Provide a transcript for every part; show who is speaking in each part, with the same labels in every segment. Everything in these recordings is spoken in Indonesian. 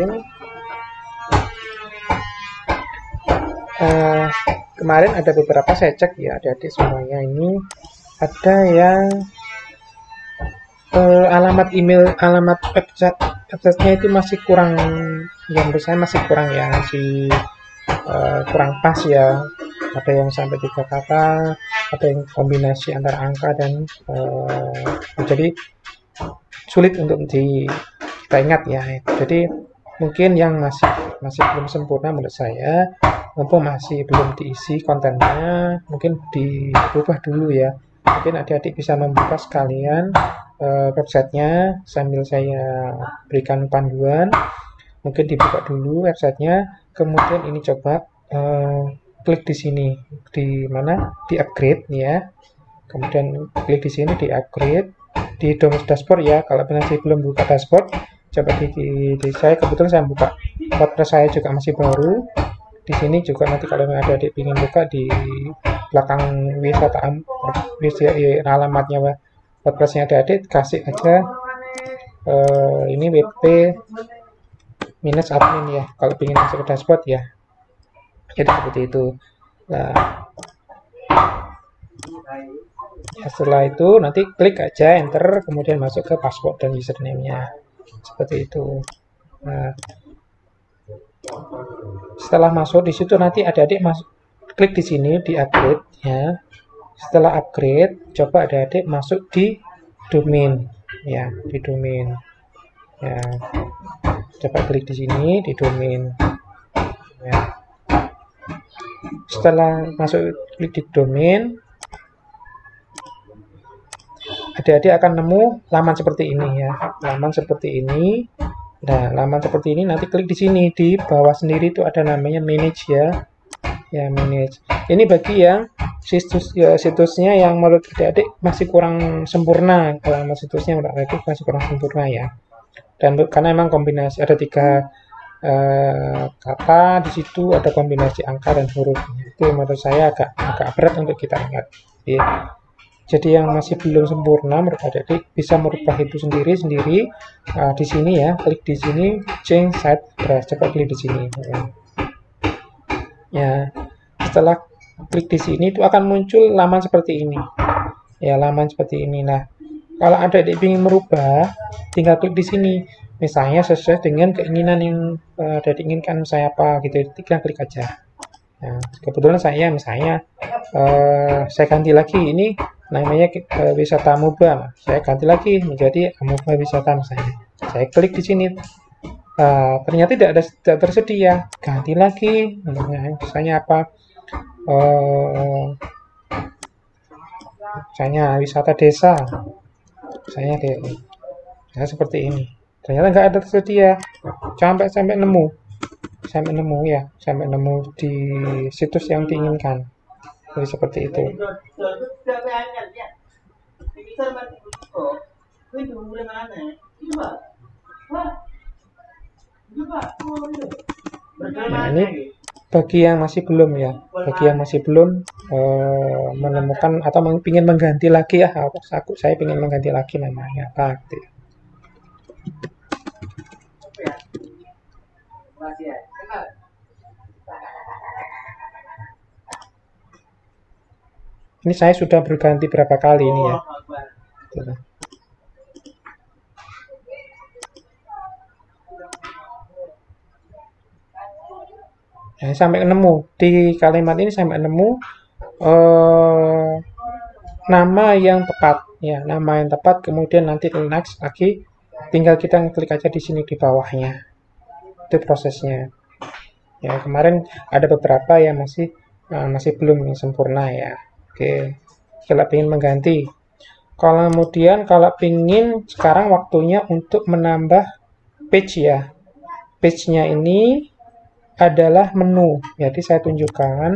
Speaker 1: kemarin ada beberapa saya cek ya adik-adik semuanya, ini ada yang alamat email, alamat website-nya itu masih kurang, yang menurut saya masih kurang ya, masih kurang pas ya. Ada yang sampai 3 kata, ada yang kombinasi antara angka dan jadi sulit untuk kita ingat ya. Jadi mungkin yang masih belum sempurna menurut saya, mumpung masih belum diisi kontennya, mungkin dirubah dulu ya. Mungkin adik-adik bisa membuka sekalian websitenya sambil saya berikan panduan. Mungkin dibuka dulu websitenya, kemudian ini coba klik di sini, di mana, di upgrade ya. Kemudian klik di sini di upgrade, di dashboard ya. Kalau masih belum buka dashboard, coba di saya kebetulan saya buka WordPress saya juga masih baru. Di sini juga nanti kalau ada adik ingin buka di belakang wisata alamatnya WordPress-nya adik kasih aja ini wp -admin ya, kalau ingin masuk ke dashboard ya. Jadi seperti itu. Nah, ya, setelah itu nanti klik aja enter, kemudian masuk ke password dan username-nya seperti itu. Nah, setelah masuk di situ nanti adik-adik masuk, klik di sini di upgrade ya. Setelah upgrade, coba adik-adik masuk di domain ya, di domain ya. Coba klik di sini di domain ya. Setelah masuk klik di domain, adik-adik akan nemu laman seperti ini ya, laman seperti ini. Nah, laman seperti ini nanti klik di sini, di bawah sendiri itu ada namanya manage ya, ya manage. Ini bagi yang situsnya yang menurut adik-adik masih kurang sempurna, kalau situsnya menurut adik masih kurang sempurna ya. Dan karena memang kombinasi ada 3 kata di situ, ada kombinasi angka dan huruf. Itu menurut saya agak berat untuk kita ingat ya. Jadi yang masih belum sempurna menurut adik-adik bisa merubah itu sendiri. Di sini ya, klik di sini change site address, coba klik di sini ya. Ya, setelah klik di sini itu akan muncul laman seperti ini ya, laman seperti ini. Nah, kalau adik-adik ingin merubah, tinggal klik di sini, misalnya sesuai dengan keinginan yang adik inginkan, saya apa gitu, tinggal klik aja. Nah, kebetulan saya misalnya saya ganti lagi, ini namanya wisata Amoeba, saya ganti lagi menjadi Amoeba wisata misalnya. Saya klik di sini, ternyata tidak tersedia, ganti lagi, misalnya apa, misalnya wisata desa, misalnya seperti ini. Ternyata nggak ada tersedia, sampai nemu ya, sampai nemu di situs yang diinginkan. Jadi seperti itu. Nah, ini bagi yang masih belum ya, bagi yang masih belum menemukan atau ingin mengganti lagi ya, saya ingin mengganti lagi namanya apa gitu ya. Ini saya sudah berganti berapa kali ini ya. Nah, sampai nemu di kalimat ini, sampai nemu nama yang tepat ya, nama yang tepat. Kemudian nanti next lagi, tinggal kita klik aja di sini di bawahnya. Itu prosesnya. Ya, kemarin ada beberapa yang masih belum sempurna ya. Oke, kalau ingin mengganti. Kemudian kalau ingin sekarang waktunya untuk menambah page ya. Page-nya ini adalah menu. Jadi saya tunjukkan.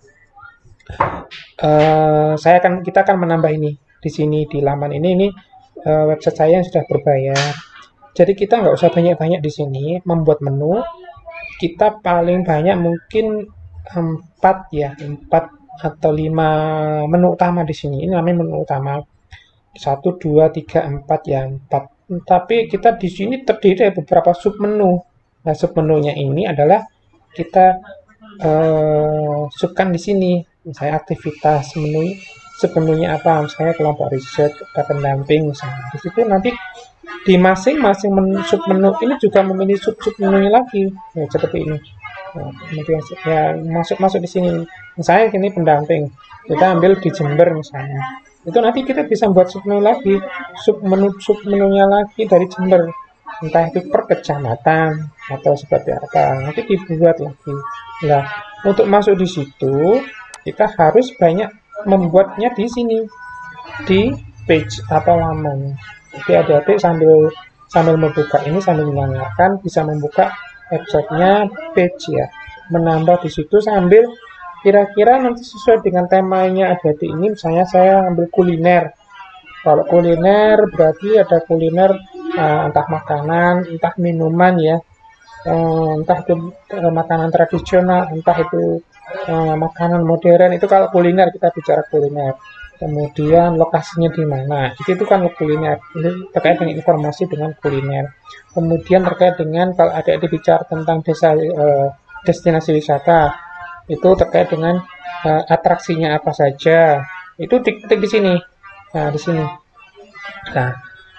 Speaker 1: Kita akan menambah ini di sini di laman ini website saya yang sudah berbayar. Jadi kita nggak usah banyak-banyak di sini membuat menu. Kita paling banyak mungkin 4 atau 5 menu utama di sini. Ini namanya menu utama. 1, 2, 3, 4 ya, 4. Tapi kita di sini terdiri dari beberapa sub menu. Nah, submenunya ini adalah kita subkan di sini. Misalnya aktivitas menu, submenunya apa? Misalnya kelompok riset, ada pendamping misalnya. Di situ nanti di masing-masing submenu ini juga memilih sub-submenunya lagi. Ya, seperti ini. Nah, kemudian ya masuk di sini. Misalnya ini pendamping. Kita ambil di Jember misalnya. Itu nanti kita bisa buat submenu lagi, submenunya lagi dari Jember. Entah itu per kecamatan atau seperti apa, nanti dibuat lagi. Nah, untuk masuk di situ kita harus banyak membuatnya di sini di page atau laman. Jadi adik-adik sambil membuka ini, sambil mendengarkan, bisa membuka websitenya page ya, menambah di situ sambil kira-kira nanti sesuai dengan temanya adik-adik ini. Misalnya saya ambil kuliner. Kalau kuliner berarti ada kuliner entah makanan, entah minuman ya, entah itu makanan tradisional, entah itu makanan modern. Itu kalau kuliner, kita bicara kuliner. Kemudian lokasinya di mana, itu kan kuliner. Ini terkait dengan informasi dengan kuliner. Kemudian terkait dengan kalau ada bicara tentang desa, destinasi wisata, itu terkait dengan atraksinya apa saja. Itu tik-tik di sini. Nah, di sini. Nah,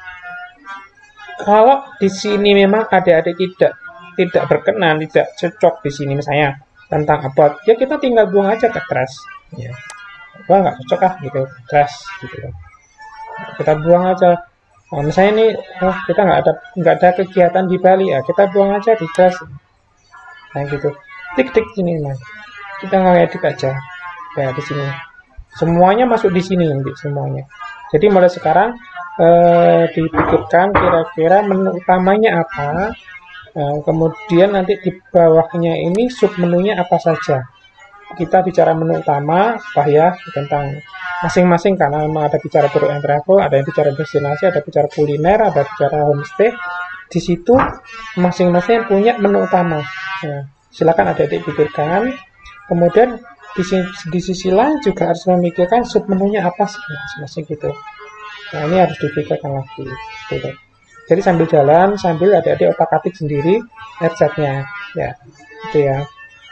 Speaker 1: kalau di sini memang adik-adik tidak berkenan, tidak cocok di sini misalnya tentang apa, ya kita tinggal buang aja ke trash. Ya. Wah, nggak cocok ah gitu, trash gitu. Kita buang aja. Nah, misalnya ini, kita nggak ada kegiatan di Bali ya, kita buang aja di trash. Nah gitu. Tik-tik sini mas. Kita ngedit aja. Ya di sini. Semuanya masuk di sini nanti semuanya. Jadi mulai sekarang dipikirkan kira-kira menu utamanya apa, kemudian nanti di bawahnya ini submenunya apa saja. Kita bicara menu utama apa ya tentang masing-masing, karena memang ada bicara tour and travel, ada yang bicara destinasi, ada bicara kuliner, ada bicara homestay. Di situ masing-masing punya menu utama. Nah, silakan adik-adik pikirkan. Kemudian di sisi lain juga harus memikirkan submenunya apa sih masing-masing gitu. Nah, ini harus dipikirkan lagi. Gitu. Jadi sambil jalan, sambil adik-adik otak-atik sendiri websitenya. Ya, itu ya.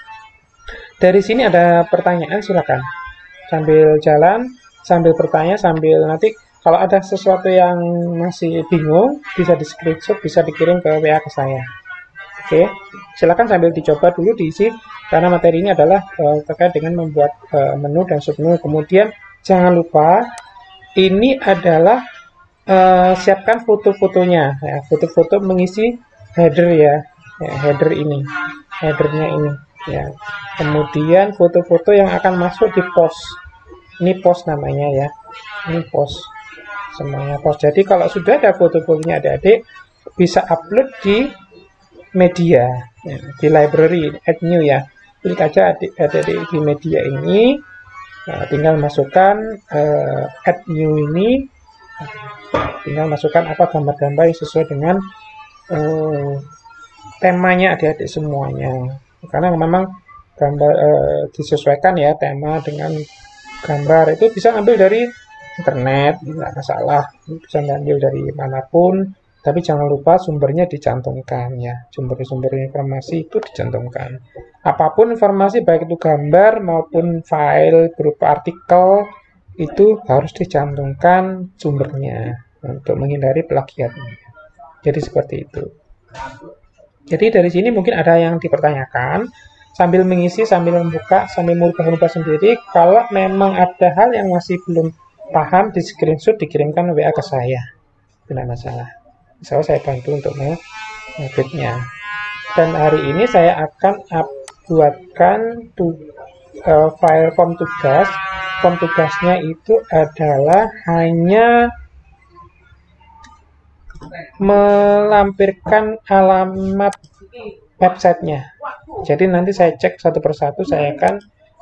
Speaker 1: Dari sini ada pertanyaan, silakan. Sambil jalan, sambil bertanya, sambil nanti kalau ada sesuatu yang masih bingung, bisa di screenshot, bisa dikirim ke WA ke saya. Oke, silakan sambil dicoba dulu diisi, karena materi ini adalah terkait dengan membuat menu dan submenu. Kemudian jangan lupa ini adalah siapkan foto-fotonya, ya, foto-foto mengisi header ya, header ini, headernya ini, ya. Kemudian foto-foto yang akan masuk di post, ini post namanya ya, ini post, semuanya post. Jadi kalau sudah ada foto-fotonya adik-adik bisa upload di media, ya, di library, add new ya, klik aja adik-adik di media ini. Nah, tinggal masukkan add new ini, tinggal masukkan apa gambar-gambar yang sesuai dengan temanya adik-adik semuanya, karena memang gambar disesuaikan ya tema dengan gambar. Itu bisa ambil dari internet, nggak masalah, bisa ambil dari manapun, tapi jangan lupa sumbernya dicantumkan ya, sumber informasi itu dicantumkan. Apapun informasi, baik itu gambar maupun file berupa artikel, itu harus dicantumkan sumbernya untuk menghindari plagiat. Jadi seperti itu. Jadi dari sini mungkin ada yang dipertanyakan, sambil mengisi, sambil membuka, sambil merubah-rubah sendiri. Kalau memang ada hal yang masih belum paham, di screenshot, dikirimkan WA ke saya, tidak masalah. Misalnya saya bantu untuk mengeditnya. Dan hari ini saya akan buatkan file form tugas. Form tugasnya itu adalah hanya melampirkan alamat websitenya. Jadi nanti saya cek satu persatu, saya akan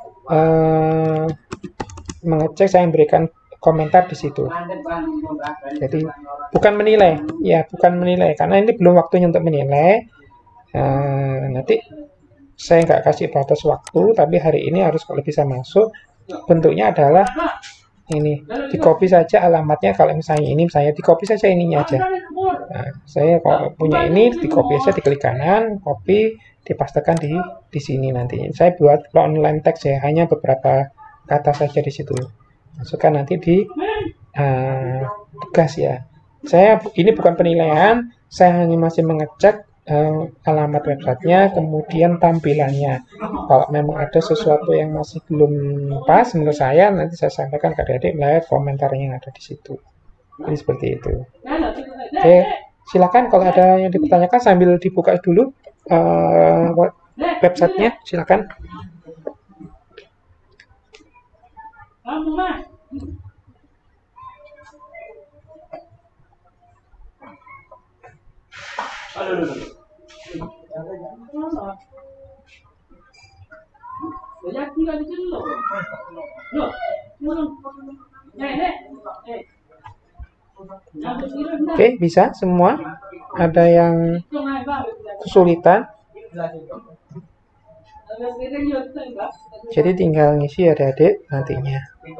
Speaker 1: mengecek, saya memberikan komentar di situ. Jadi bukan menilai, ya bukan menilai, karena ini belum waktunya untuk menilai. Nanti saya nggak kasih batas waktu, tapi hari ini harus kalau bisa masuk. Bentuknya adalah ini di copy saja alamatnya. Kalau misalnya ini saya di copy saja ininya aja. Nah, saya kalau punya ini di copy aja, diklik kanan, copy, dipastekan di sini nanti. Saya buat online text ya, hanya beberapa kata saja di situ. Masukkan nanti di tugas ya. Saya ini bukan penilaian, saya hanya masih mengecek alamat websitenya, kemudian tampilannya. Kalau memang ada sesuatu yang masih belum pas menurut saya, nanti saya sampaikan ke adik-adik melalui komentarnya yang ada di situ. Jadi seperti itu. Oke, silakan kalau ada yang dipertanyakan sambil dibuka dulu websitenya, silakan. Oke, bisa semua. Ada yang kesulitan? Jadi tinggal ngisi adik-adik nantinya.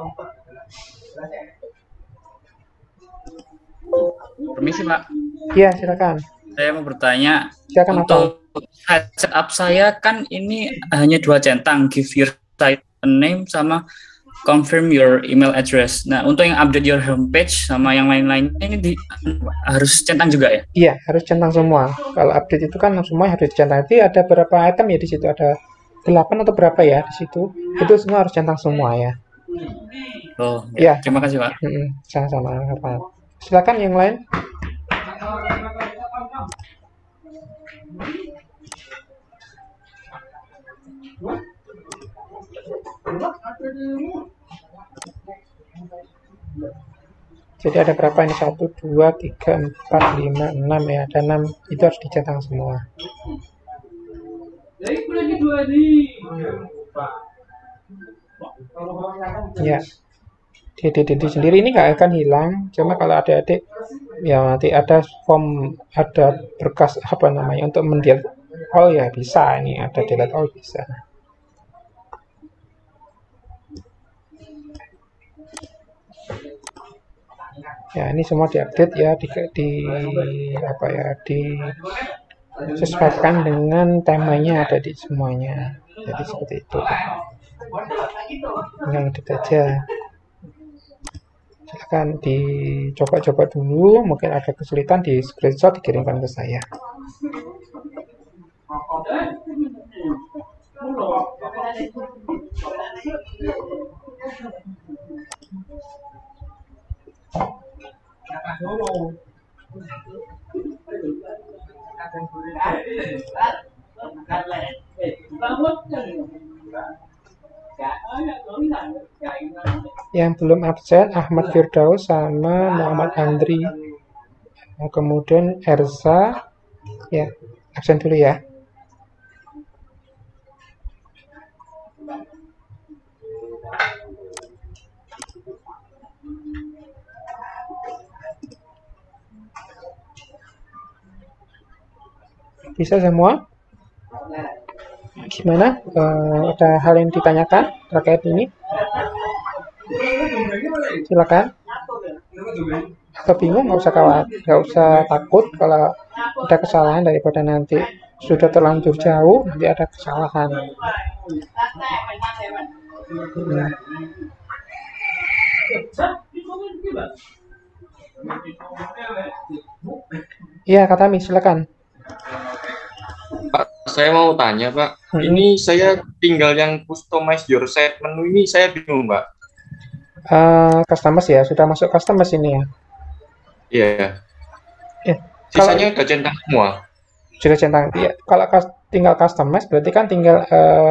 Speaker 2: Permisi Pak.
Speaker 1: Iya, silakan.
Speaker 2: Saya mau bertanya.
Speaker 1: Silakan
Speaker 2: untuk setup saya kan ini hanya 2 centang, give your site a name sama confirm your email address. Nah, untuk yang update your homepage sama yang lain-lainnya ini harus centang juga ya?
Speaker 1: Iya, harus centang semua. Kalau update itu kan semua harus dicentang. Nanti ada berapa item ya di situ, ada 8 atau berapa ya di situ. Itu semua harus centang semua ya.
Speaker 2: Oh, ya. Terima kasih Pak.
Speaker 1: Sama-sama Pak. Silakan yang lain. Jadi ada berapa ini? 1, 2, 3, 4, 5, 6 ya. Ada 6. Itu harus dicentang semua. Ya. Di sendiri ini nggak akan hilang. Cuma kalau adik-adik ya nanti ada form, ada berkas apa namanya untuk mendelete all ya bisa. Ini ada delete all bisa. Ya, ini semua diupdate ya, disesuaikan dengan temanya ada di semuanya. Jadi seperti itu. Tinggal edit aja. Silahkan dicoba-coba dulu, mungkin ada kesulitan di screenshot dikirimkan ke saya. Yang belum absen Ahmad Firdaus sama Muhammad Andri, kemudian Erza ya, absen dulu ya. Bisa semua? Gimana? Ada hal yang ditanyakan terkait ini? Silakan. Atau bingung, nggak usah khawatir, nggak usah takut kalau ada kesalahan, daripada nanti sudah terlanjur jauh nanti ada kesalahan. Iya, Kak Tami, silakan.
Speaker 3: Pak, saya mau tanya Pak, ini saya tinggal yang customize your site menu ini saya bingung Pak.
Speaker 1: Customize ya, sudah masuk customize ini ya?
Speaker 3: Iya. Sisanya udah centang semua.
Speaker 1: Sudah centang, ya. Kalau tinggal customize berarti kan tinggal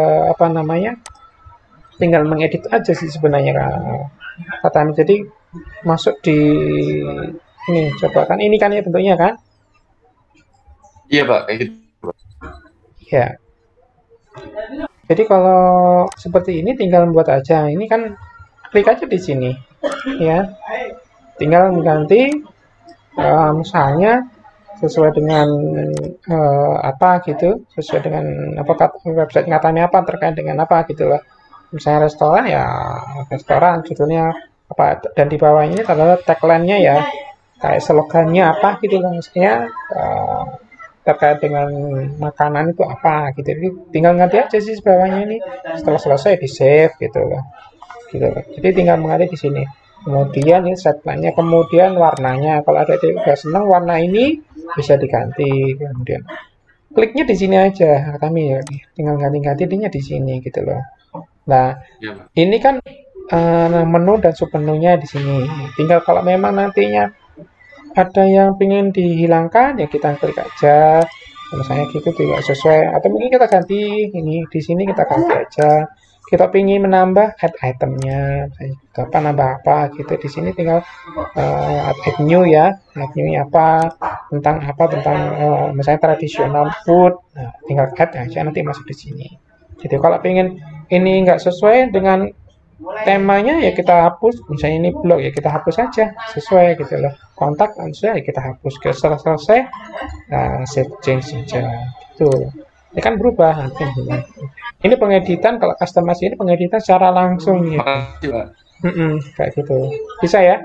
Speaker 1: tinggal mengedit aja sih sebenarnya Kak Tami. Jadi masuk di ini, coba kan ini kan ya bentuknya kan?
Speaker 3: Iya Pak, kayak gitu.
Speaker 1: Ya. Jadi kalau seperti ini tinggal membuat aja. Ini kan klik aja di sini, ya. Tinggal mengganti misalnya sesuai dengan apa gitu, sesuai dengan apa website katanya apa terkait dengan apa gitu loh. Misalnya restoran ya restoran, judulnya dan di bawahnya ini adalah tagline-nya ya, kayak slogannya apa gitu loh, maksudnya terkait dengan makanan itu apa gitu. Jadi tinggal ngerti aja sih bawahnya ini, setelah selesai di save gitu loh. Jadi tinggal mengalir di sini. Kemudian ini setline-nya, kemudian warnanya. Kalau ada yang udah senang warna ini bisa diganti. Kemudian kliknya di sini aja, kami ya. Tinggal ganti-gantinya di sini gitu loh. Nah, ini kan menu dan submenunya di sini. Tinggal kalau memang nantinya ada yang ingin dihilangkan ya kita klik aja. Misalnya gitu tidak sesuai atau mungkin kita ganti ini di sini kita ganti aja. Kita ingin menambah add itemnya, apa nambah apa gitu di sini tinggal add new ya, add new apa tentang misalnya tradisional food, nah, tinggal add aja nanti masuk di sini. Jadi kalau pengen ini nggak sesuai dengan temanya ya kita hapus, misalnya ini blog ya kita hapus aja sesuai gitu loh, kontak langsung ya kita hapus. Setelah selesai save change saja gitu. Ini kan berubah nanti. Ini pengeditan, kalau customization ini pengeditan secara langsung ya. Kayak gitu. Bisa ya?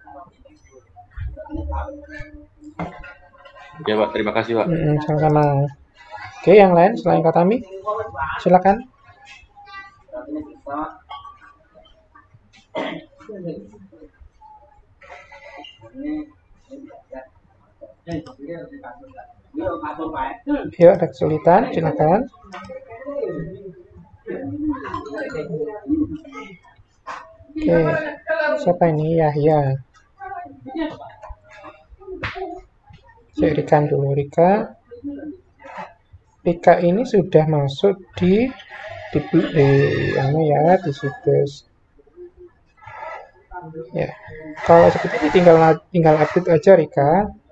Speaker 3: Ya Pak, terima kasih Pak.
Speaker 1: Sama-sama. Oke, yang lain selain Kak Tami, silakan. Yuk, ada kesulitan, silakan. Oke, siapa ini? Yahya. Saya Rika dulu, Rika. Rika ini sudah masuk di situs. Ya, kalau seperti ini tinggal update aja Rika.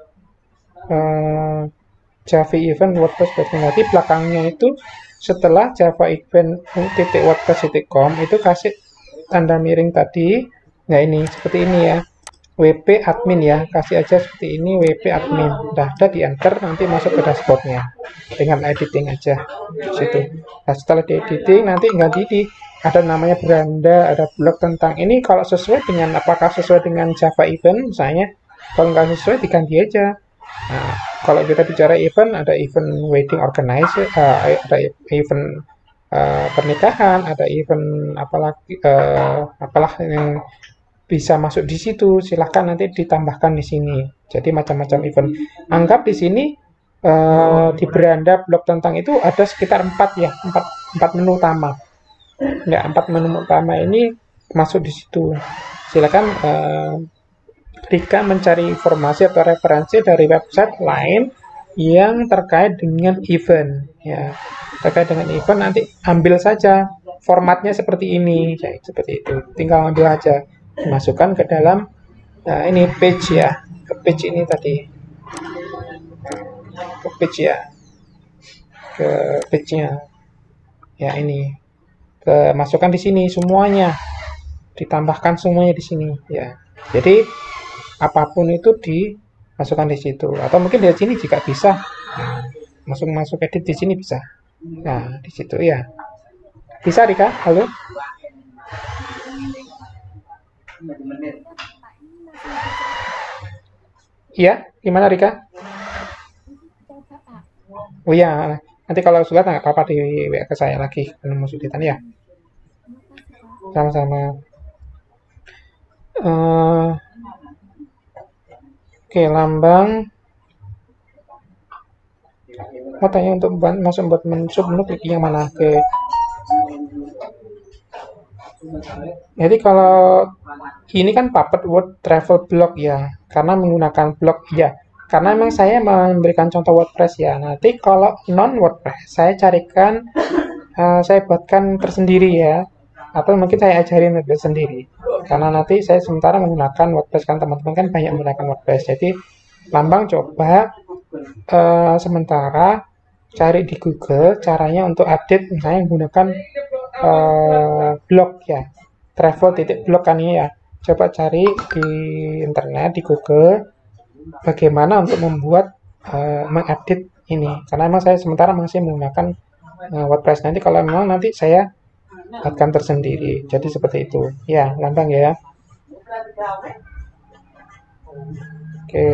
Speaker 1: Java event WordPress. Nanti belakangnya itu setelah Java event .wordpress.com itu kasih tanda miring tadi. Nah ini seperti ini ya, WP admin ya, kasih aja seperti ini WP admin. Udah ada di enter, nanti masuk ke dashboardnya dengan editing aja situ. Nah setelah di editing nanti ganti ada namanya beranda, ada blog tentang ini. Kalau sesuai dengan apakah sesuai dengan Java event misalnya, kalau nggak sesuai diganti aja. Nah, kalau kita bicara event, ada event wedding organizer, ada event pernikahan, ada event apalah yang bisa masuk di situ. Silahkan nanti ditambahkan di sini. Jadi macam-macam event. Anggap di sini di beranda blog tentang itu ada sekitar 4 menu utama. Ya, 4 menu utama ini masuk di situ. Silakan Rika mencari informasi atau referensi dari website lain yang terkait dengan event. Ya, terkait dengan event nanti ambil saja formatnya seperti ini, seperti itu. Tinggal ambil aja, masukkan ke dalam ini page ya, ke page ini tadi, ke page ya, ke page-nya. Ya ini, masukkan di sini semuanya, ditambahkan semuanya di sini ya. Jadi apapun itu dimasukkan di situ, atau mungkin di sini juga bisa. Nah, masuk edit di sini bisa. Nah, di situ ya. Bisa Rika? Halo? Iya, gimana Rika? Oh iya, nanti kalau sudah nggak apa-apa di WA ke saya lagi mau sulitan ya. Sama-sama. Oke, lambang. Mau tanya untuk masuk buat menu klik yang mana? Oke. Jadi kalau ini kan Puppet Word Travel Blog ya, karena menggunakan blog ya. Karena memang saya memberikan contoh WordPress ya. Nanti kalau non WordPress, saya carikan, saya buatkan tersendiri ya, atau mungkin saya ajarin sendiri. Karena nanti saya sementara menggunakan WordPress, kan teman-teman kan banyak menggunakan WordPress. Jadi lambang coba sementara cari di Google caranya untuk update, misalnya menggunakan blog ya, travel.blog kan ini ya. Coba cari di internet, di Google, bagaimana untuk membuat mengupdate ini. Karena memang saya sementara masih menggunakan WordPress. Nanti kalau memang nanti saya buatkan tersendiri. Jadi seperti itu. Ya, lambang ya. Oke.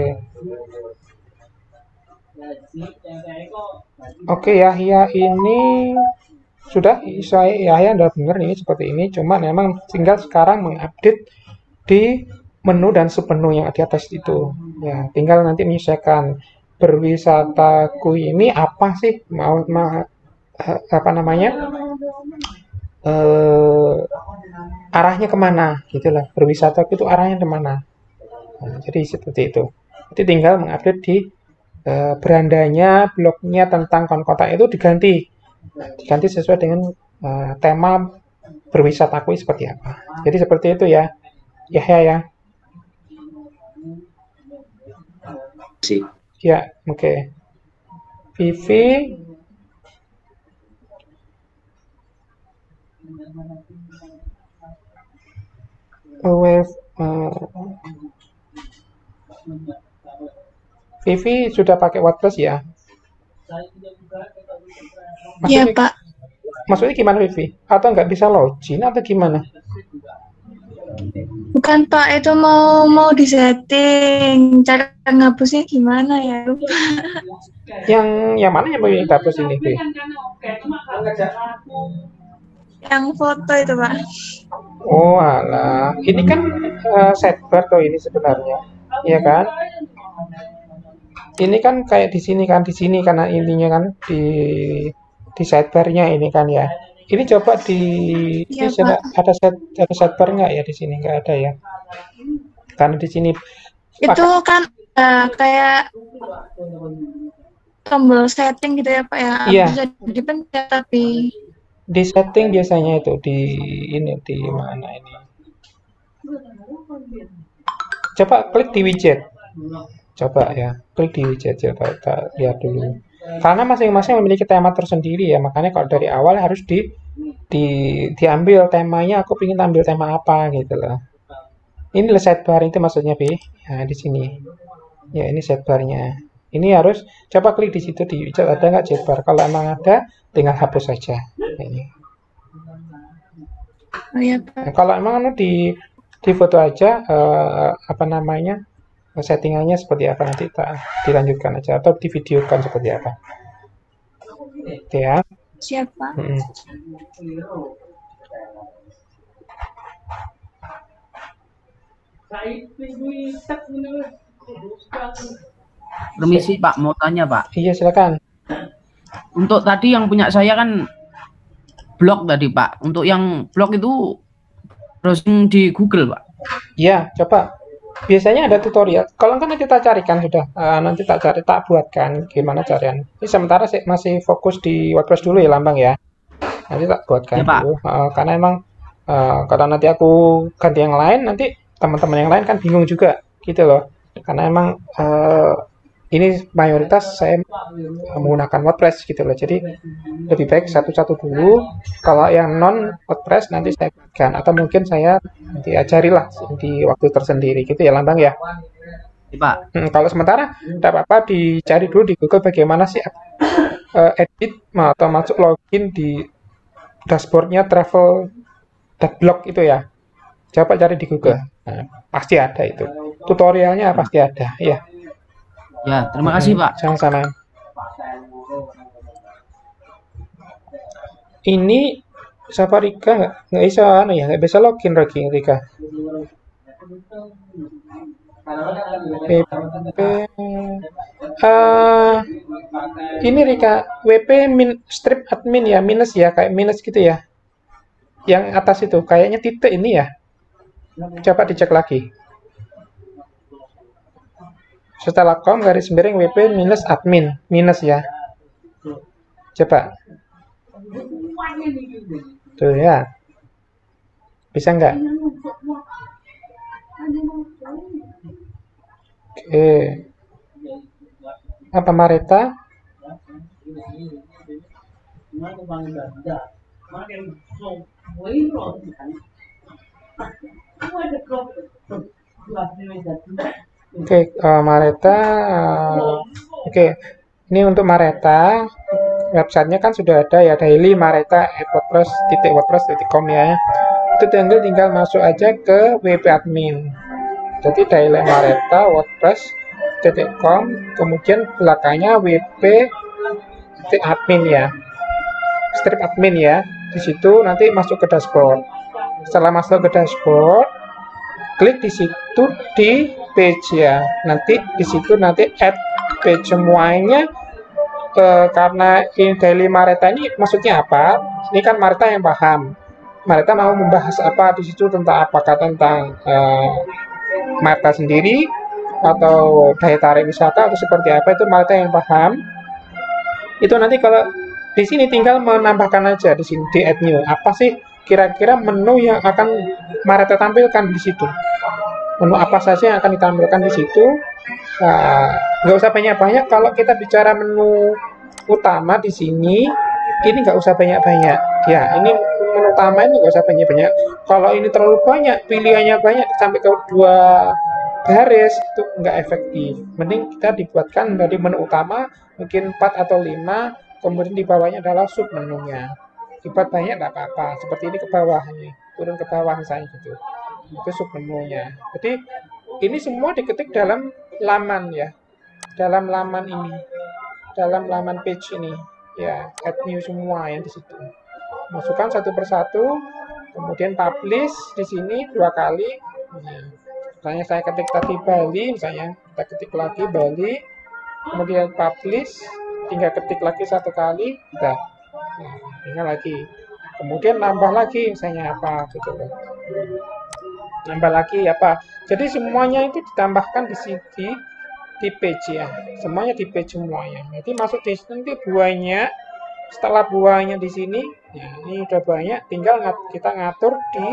Speaker 1: Oke ya, ya ini sudah saya ya udah bener ini seperti ini. Cuma memang tinggal sekarang mengupdate di menu dan submenu yang di atas itu. Ya, tinggal nanti menyesuaikan berwisataku ini apa sih apa namanya arahnya kemana gitulah, berwisata itu arahnya kemana. Nah, jadi seperti itu. Jadi tinggal mengupdate di berandanya, blognya tentang konkota itu diganti sesuai dengan tema berwisataku seperti apa. Jadi seperti itu ya. Ya.
Speaker 3: Sih.
Speaker 1: Ya, oke. Vivi. Vivi sudah pakai WordPress ya?
Speaker 4: Iya,
Speaker 1: Maksudnya,
Speaker 4: Pak.
Speaker 1: maksudnya gimana Vivi? Atau nggak bisa login atau gimana?
Speaker 4: Bukan, Pak. Itu mau disetting. Cara ngapusnya gimana ya? Lupa.
Speaker 1: Yang mana yang mau dihapus ini, Vi?
Speaker 4: Yang foto itu, Pak.
Speaker 1: Oh, alah. Ini kan sidebar tuh ini sebenarnya. Iya kan? Ini kan kayak di sini karena intinya kan di sidebarnya ini kan ya. Ini coba di
Speaker 4: Iya,
Speaker 1: ini ada
Speaker 4: Pak.
Speaker 1: ada sidebar nggak ya di sini? Nggak ada ya. Karena di sini
Speaker 4: Itu kan kayak tombol setting gitu ya, Pak ya.
Speaker 1: Iya.
Speaker 4: Bisa dipencet tapi
Speaker 1: di setting biasanya itu di mana ini? Coba klik di widget. Coba ya, klik di widget coba kita lihat dulu. Karena masing-masing memiliki tema tersendiri ya, makanya kalau dari awal harus diambil temanya. Aku ingin ambil tema apa gitu loh. Ini adalah sidebar itu maksudnya, Bi. Nah, di sini. Ya, ini sidebarnya. Ini harus coba klik di situ di widget ada nggak sidebar. Kalau emang ada, tinggal hapus saja. Ini.
Speaker 4: oh ya, Pak.
Speaker 1: Nah, kalau emang di foto aja apa namanya settingannya seperti apa nanti kita dilanjutkan aja atau divideokan seperti apa. Itu ya.
Speaker 4: Siap, Pak.
Speaker 5: Permisi Pak, mau tanya Pak.
Speaker 1: Iya silakan.
Speaker 5: Untuk tadi yang punya saya kan blog tadi Pak. Untuk yang blog itu browsing di Google Pak.
Speaker 1: Iya, coba. Biasanya ada tutorial. Kalau kan nanti kita carikan sudah. Nanti tak buatkan gimana caranya. Ini sementara saya masih fokus di WordPress dulu ya Lambang ya. Nanti tak buatkan
Speaker 5: Ya, Pak.
Speaker 1: dulu. Karena emang kalau nanti aku ganti yang lain, nanti teman-teman yang lain kan bingung juga gitu loh. Karena emang ini mayoritas saya menggunakan WordPress gitu loh. Jadi lebih baik satu-satu dulu. Kalau yang non WordPress nanti saya buatkan atau mungkin saya nanti ajarilah di waktu tersendiri gitu ya Lambang ya.
Speaker 5: Ya, Pak.
Speaker 1: Kalau sementara tidak apa-apa dicari dulu di Google bagaimana sih edit atau masuk login di dashboardnya travel.blog itu ya. Coba cari di Google. Nah, pasti ada itu. Tutorialnya pasti ada ya.
Speaker 5: Ya, terima kasih Pak.
Speaker 1: Sama-sama. Ini siapa Rika nggak bisa nggak bisa login lagi Rika. Ini Rika WP strip admin ya minus ya kayak minus gitu ya. Yang atas itu kayaknya titik ini ya. Coba dicek lagi. Setelah com garis miring WP minus admin minus ya. Coba. Tuh ya. Bisa nggak? Oke. Apa Mareta? Oke, Mareta. Oke, ini untuk Mareta. Websitenya kan sudah ada ya, daily mareta@wordpress.com ya. Itu tinggal masuk aja ke WP admin. Jadi Daily Mareta WordPress.com, kemudian belakangnya wp.admin ya, strip admin ya. Di situ nanti masuk ke dashboard. Setelah masuk ke dashboard, klik di situ di page ya. Nanti di situ nanti add page semuanya. Karena ini Daily Mareta ini maksudnya apa? Ini kan Mareta yang paham. Mareta mau membahas apa di situ, tentang apakah tentang Mareta sendiri atau daya tarik wisata atau seperti apa, itu Mareta yang paham. Itu nanti kalau di sini tinggal menambahkan aja di sini di add new. Apa sih kira-kira menu yang akan Mareta tampilkan di situ? Menu apa saja yang akan ditampilkan di situ? Nggak usah banyak-banyak. Kalau kita bicara menu utama di sini, ini nggak usah banyak-banyak. Ya, ini menu utama ini nggak usah banyak-banyak. Kalau ini terlalu banyak, pilihannya banyak sampai ke 2 baris, itu nggak efektif. Mending kita dibuatkan dari menu utama mungkin 4 atau 5, kemudian di bawahnya adalah sub menunya. Dibuat banyak nggak apa-apa. Seperti ini ke bawah nih, turun ke bawah misalnya gitu. Itu sub menunya. Jadi ini semua diketik dalam laman ya, dalam laman ini, dalam laman page ini ya, add new semua yang di situ. Masukkan satu persatu, kemudian publish di sini 2 kali. Misalnya saya ketik tadi Bali, misalnya kita ketik lagi Bali, kemudian publish, tinggal ketik lagi 1 kali, udah. Nah, tinggal lagi. Kemudian nambah lagi, misalnya apa gitu loh. Nambah lagi apa. Jadi semuanya itu ditambahkan di sini di page ya. Semuanya di page semuanya. Jadi masuk di sini nanti buahnya. Setelah buahnya di sini, ya ini udah banyak, tinggal kita ngatur di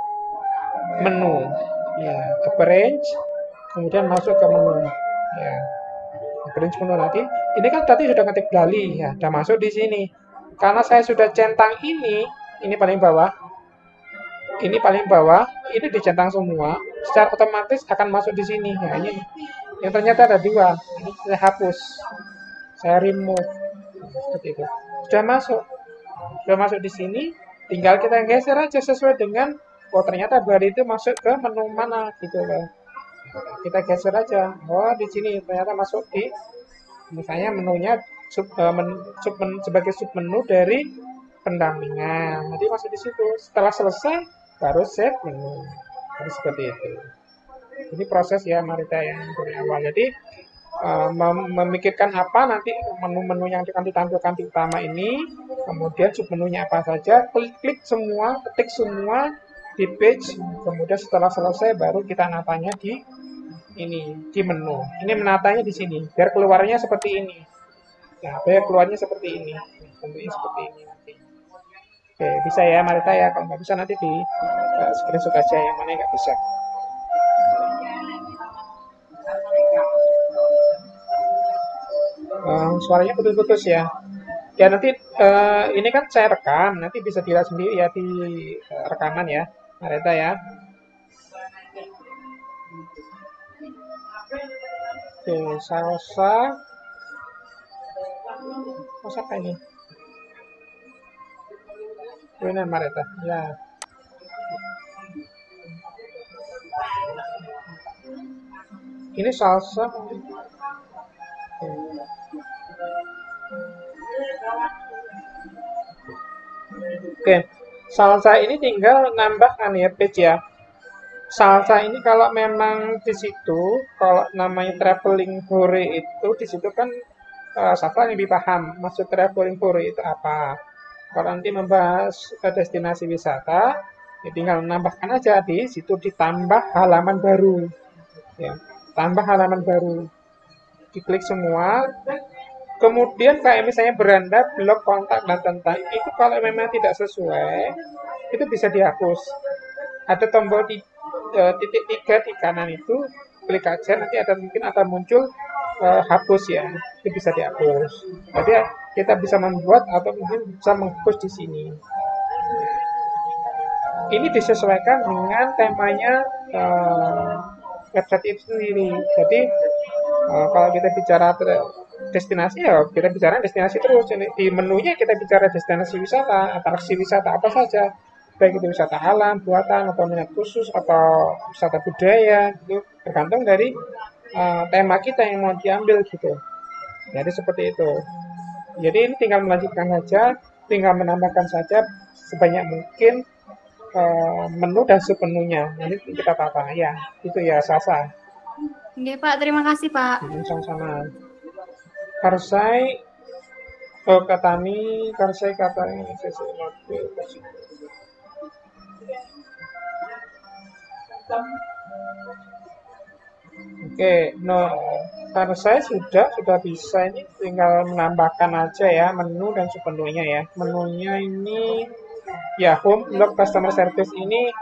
Speaker 1: menu. Ya, arrange, kemudian masuk ke menu. Ya. Arrange menu nanti. Ini kan tadi sudah ngetik Bali ya, udah masuk di sini. Karena saya sudah centang ini paling bawah. Ini paling bawah, ini dicentang semua, secara otomatis akan masuk di sini. Ya, ini yang ternyata ada 2. Ini saya hapus, saya remove, seperti itu. Sudah masuk di sini. Tinggal kita geser aja sesuai dengan, oh ternyata Bali itu masuk ke menu mana gitu loh. Kita geser aja. Oh di sini ternyata masuk di, misalnya menunya sebagai submenu dari pendampingan. Nanti masuk di situ. Setelah selesai baru save menu. Jadi seperti itu. Ini proses ya Mareta yang dari awal. Jadi memikirkan apa nanti menu-menu yang akan ditampilkan di utama ini, kemudian submenunya apa saja, klik semua, ketik semua di page, kemudian setelah selesai baru kita natanya di ini, di menu. Ini menatanya di sini, biar keluarnya seperti ini. Nah, biar keluarnya seperti ini, bentuknya seperti ini nanti. Oke, bisa ya Mareta ya, kalau nggak bisa nanti di screenshot aja yang mana nggak bisa. Suaranya putus-putus ya. Ya nanti ini kan saya rekam, nanti bisa dilihat sendiri ya di rekaman ya, Mareta ya. Oke, salsa. Apa ini? Ini Mareta, ya. Ini salsa. Oke, salsa ini tinggal nambahkan ya page ya. Salsa ini kalau memang di situ, kalau namanya traveling hore itu di situ kan Salsa lebih paham maksud traveling hore itu apa. Kalau nanti membahas destinasi wisata, ya tinggal menambahkan aja di situ, ditambah halaman baru. Ya, tambah halaman baru. Diklik semua. Kemudian kayak misalnya beranda, blog, kontak, dan tentang itu kalau memang tidak sesuai, itu bisa dihapus. Ada tombol titik 3 di kanan itu, klik aja, nanti mungkin akan muncul hapus ya, itu bisa dihapus. Jadi kita bisa membuat atau mungkin bisa menghapus di sini. Ini disesuaikan dengan temanya website itu sendiri. Jadi kalau kita bicara destinasi ya kita bicara destinasi terus. Di menunya kita bicara destinasi wisata, atraksi wisata apa saja. baik itu wisata alam, buatan, atau minat khusus, atau wisata budaya, itu tergantung dari tema kita yang mau diambil gitu. Jadi seperti itu. Jadi ini tinggal melanjutkan saja, tinggal menambahkan saja sebanyak mungkin menu dan sepenuhnya. Nanti kita tata ya. Itu ya Sasa.
Speaker 6: Oke Pak, terima kasih Pak.
Speaker 1: Sama-sama. Karsai, Katami, Karsai Katami. Oke, no, karena saya sudah bisa, ini tinggal menambahkan aja ya menu dan sepenuhnya ya. Menunya ini ya home, log, customer service ini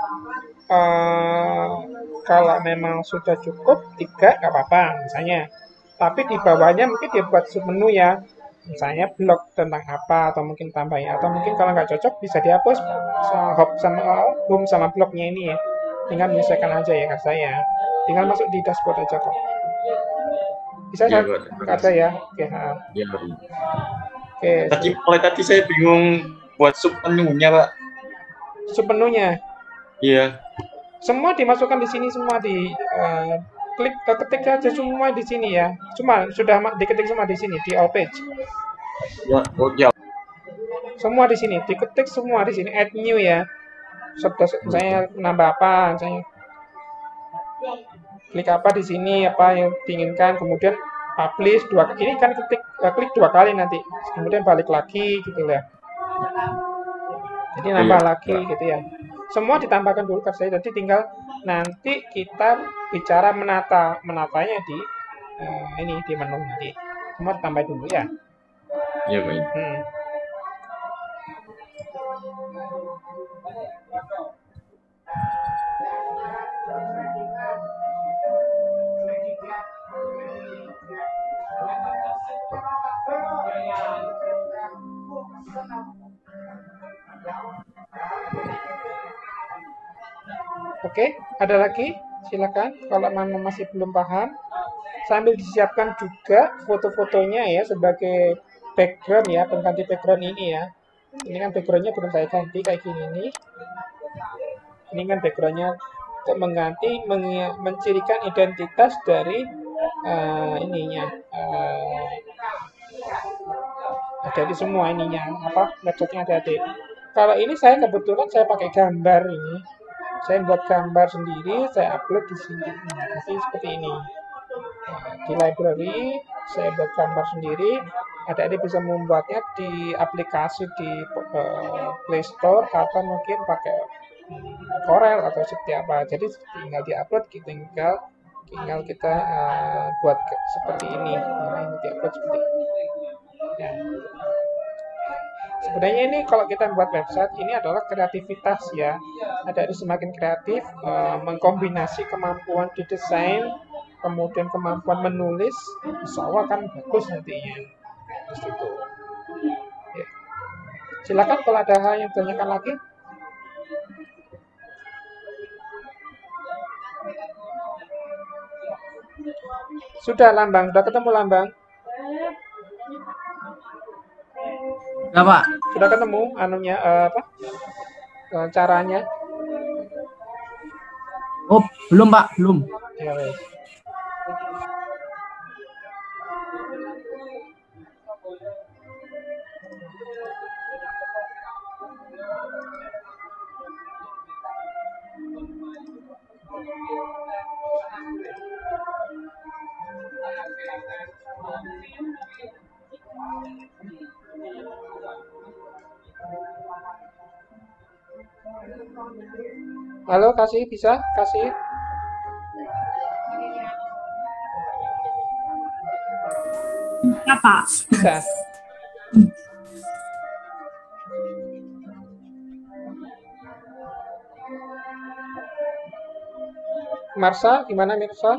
Speaker 1: kalau memang sudah cukup 3 nggak apa-apa misalnya. Tapi di bawahnya mungkin dia buat submenu ya. Misalnya blog tentang apa atau mungkin tambahnya, atau mungkin kalau nggak cocok bisa dihapus home sama blognya ini ya. Tinggal menyesuaikan aja ya kak saya. Tinggal masuk di dashboard aja kok. Bisa
Speaker 3: Ya,
Speaker 1: saya
Speaker 3: Pak.
Speaker 1: kata ya. Oke,
Speaker 3: Ya,
Speaker 1: oke.
Speaker 3: mulai tadi saya bingung buat sub menunya, Pak.
Speaker 1: Sepenuhnya
Speaker 3: Iya.
Speaker 1: semua dimasukkan di sini, semua di klik ketik aja semua di sini ya. Cuma sudah diketik semua di sini di all page.
Speaker 3: Ya, oh ya.
Speaker 1: Semua di sini diketik semua di sini, add new ya. Saya nambah apa, saya klik apa di sini, apa yang diinginkan, kemudian publish ini kan klik 2 kali nanti, kemudian balik lagi gitu ya. Jadi nambah lagi gitu ya. Semua ditambahkan dulu ke saya, jadi tinggal nanti kita bicara menatanya di ini di menu nanti. Semua ditambah dulu ya.
Speaker 3: Iya, Pak.
Speaker 1: Oke, ada lagi? Silakan kalau memang masih belum paham. Sambil disiapkan juga foto-fotonya ya sebagai background ya, pengganti background ini ya. Ini kan backgroundnya belum saya ganti kayak gini nih. Ini kan backgroundnya untuk mengganti, mencirikan identitas dari ininya. Ada di semua ininya, websitenya ada. Kalau ini saya kebetulan saya pakai gambar ini. Saya buat gambar sendiri, saya upload di sini. Jadi seperti ini. Di library, saya buat gambar sendiri. Adik-adik bisa membuatnya di aplikasi di Play Store atau mungkin pakai Corel atau seperti apa. Jadi tinggal di-upload, tinggal kita buat seperti ini. Nah, ini di-upload seperti ini. Ya. Sebenarnya ini kalau kita buat website ini adalah kreativitas ya. Ada semakin kreatif, mengkombinasi kemampuan di desain, kemudian kemampuan menulis, insya Allah kan bagus nantinya. Itu. Ya. Silakan kalau ada hal yang ditanyakan lagi. Sudah lambang, sudah ketemu lambang.
Speaker 5: Ya Pak.
Speaker 1: Sudah ketemu anunya caranya?
Speaker 5: Oh belum Pak, belum.
Speaker 1: Ya wes. Halo, kasih bisa? Kasih.
Speaker 6: Apa?
Speaker 1: Bisa. Marsa, gimana Mirsa?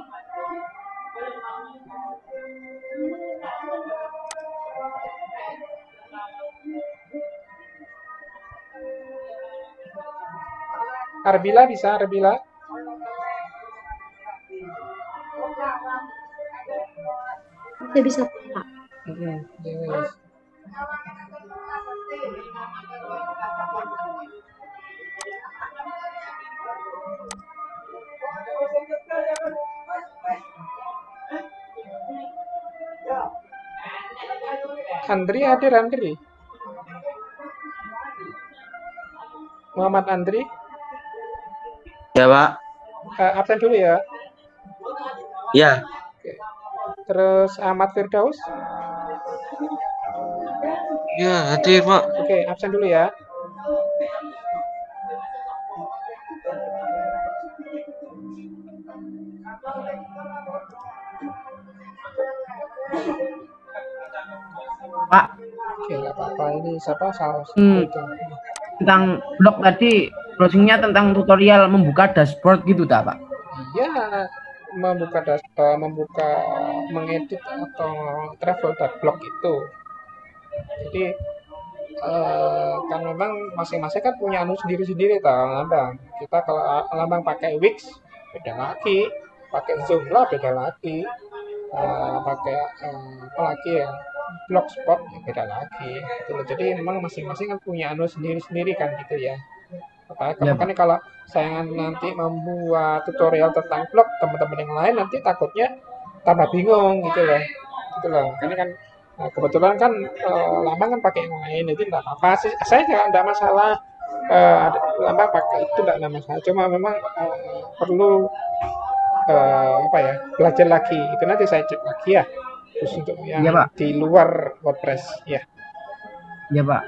Speaker 1: Arbila bisa, Arbila?
Speaker 6: Saya bisa Pak.
Speaker 1: Yes. Andri hadir, Andri. Muhammad Andri.
Speaker 3: Ya, Pak.
Speaker 1: Absen dulu ya.
Speaker 3: Ya.
Speaker 1: Oke. Terus Ahmad Firdaus.
Speaker 3: Ya, hadir, Pak.
Speaker 1: Oke, absen dulu ya.
Speaker 5: Pak,
Speaker 1: Oke, nggak apa-apa. Ini siapa? Salah. Itu.
Speaker 5: tentang blog tadi browsingnya tentang tutorial membuka dashboard gitu tak Pak?
Speaker 1: Iya, membuka mengedit atau travel blog itu. Jadi kan memang masing-masing kan punya anu sendiri-sendiri tau Lambang. Kita kalau Lambang pakai Wix beda lagi, pakai Joomla beda lagi, pakai apa lagi ya, Blogspot ya beda lagi. Gitu loh. Jadi memang masing-masing kan punya anu sendiri-sendiri kan gitu ya. Makanya kalau saya nanti membuat tutorial tentang blog, teman-teman yang lain nanti takutnya tambah bingung gitu loh. Gitu loh. Karena kan kebetulan kan Lambang kan pakai yang lain, jadi nggak apa-apa sih. Saya nggak masalah Lambang pakai itu nggak masalah. Cuma memang perlu apa ya, belajar lagi. Itu nanti saya cek lagi ya. Terus untuk yang di luar WordPress ya.
Speaker 5: Ya Pak.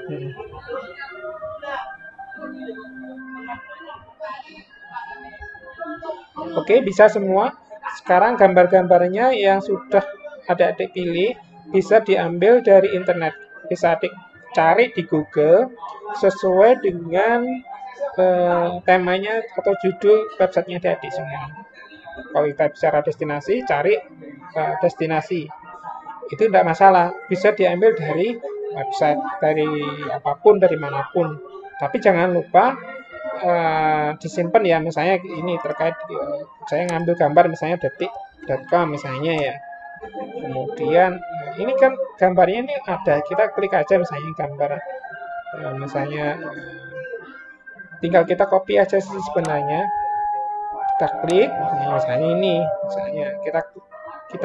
Speaker 1: Oke, bisa semua. Sekarang gambar-gambarnya yang sudah adik-adik pilih bisa diambil dari internet. Bisa adik cari di Google sesuai dengan temanya atau judul websitenya adik semua. Kalau kita bicara destinasi, cari destinasi. Itu tidak masalah. Bisa diambil dari website, dari apapun, dari manapun. Tapi jangan lupa disimpan ya, misalnya ini terkait saya ngambil gambar misalnya detik.com misalnya ya, kemudian ini kan gambarnya ini ada, kita klik aja misalnya gambar misalnya tinggal kita copy aja sih sebenarnya, kita klik misalnya ini, misalnya kita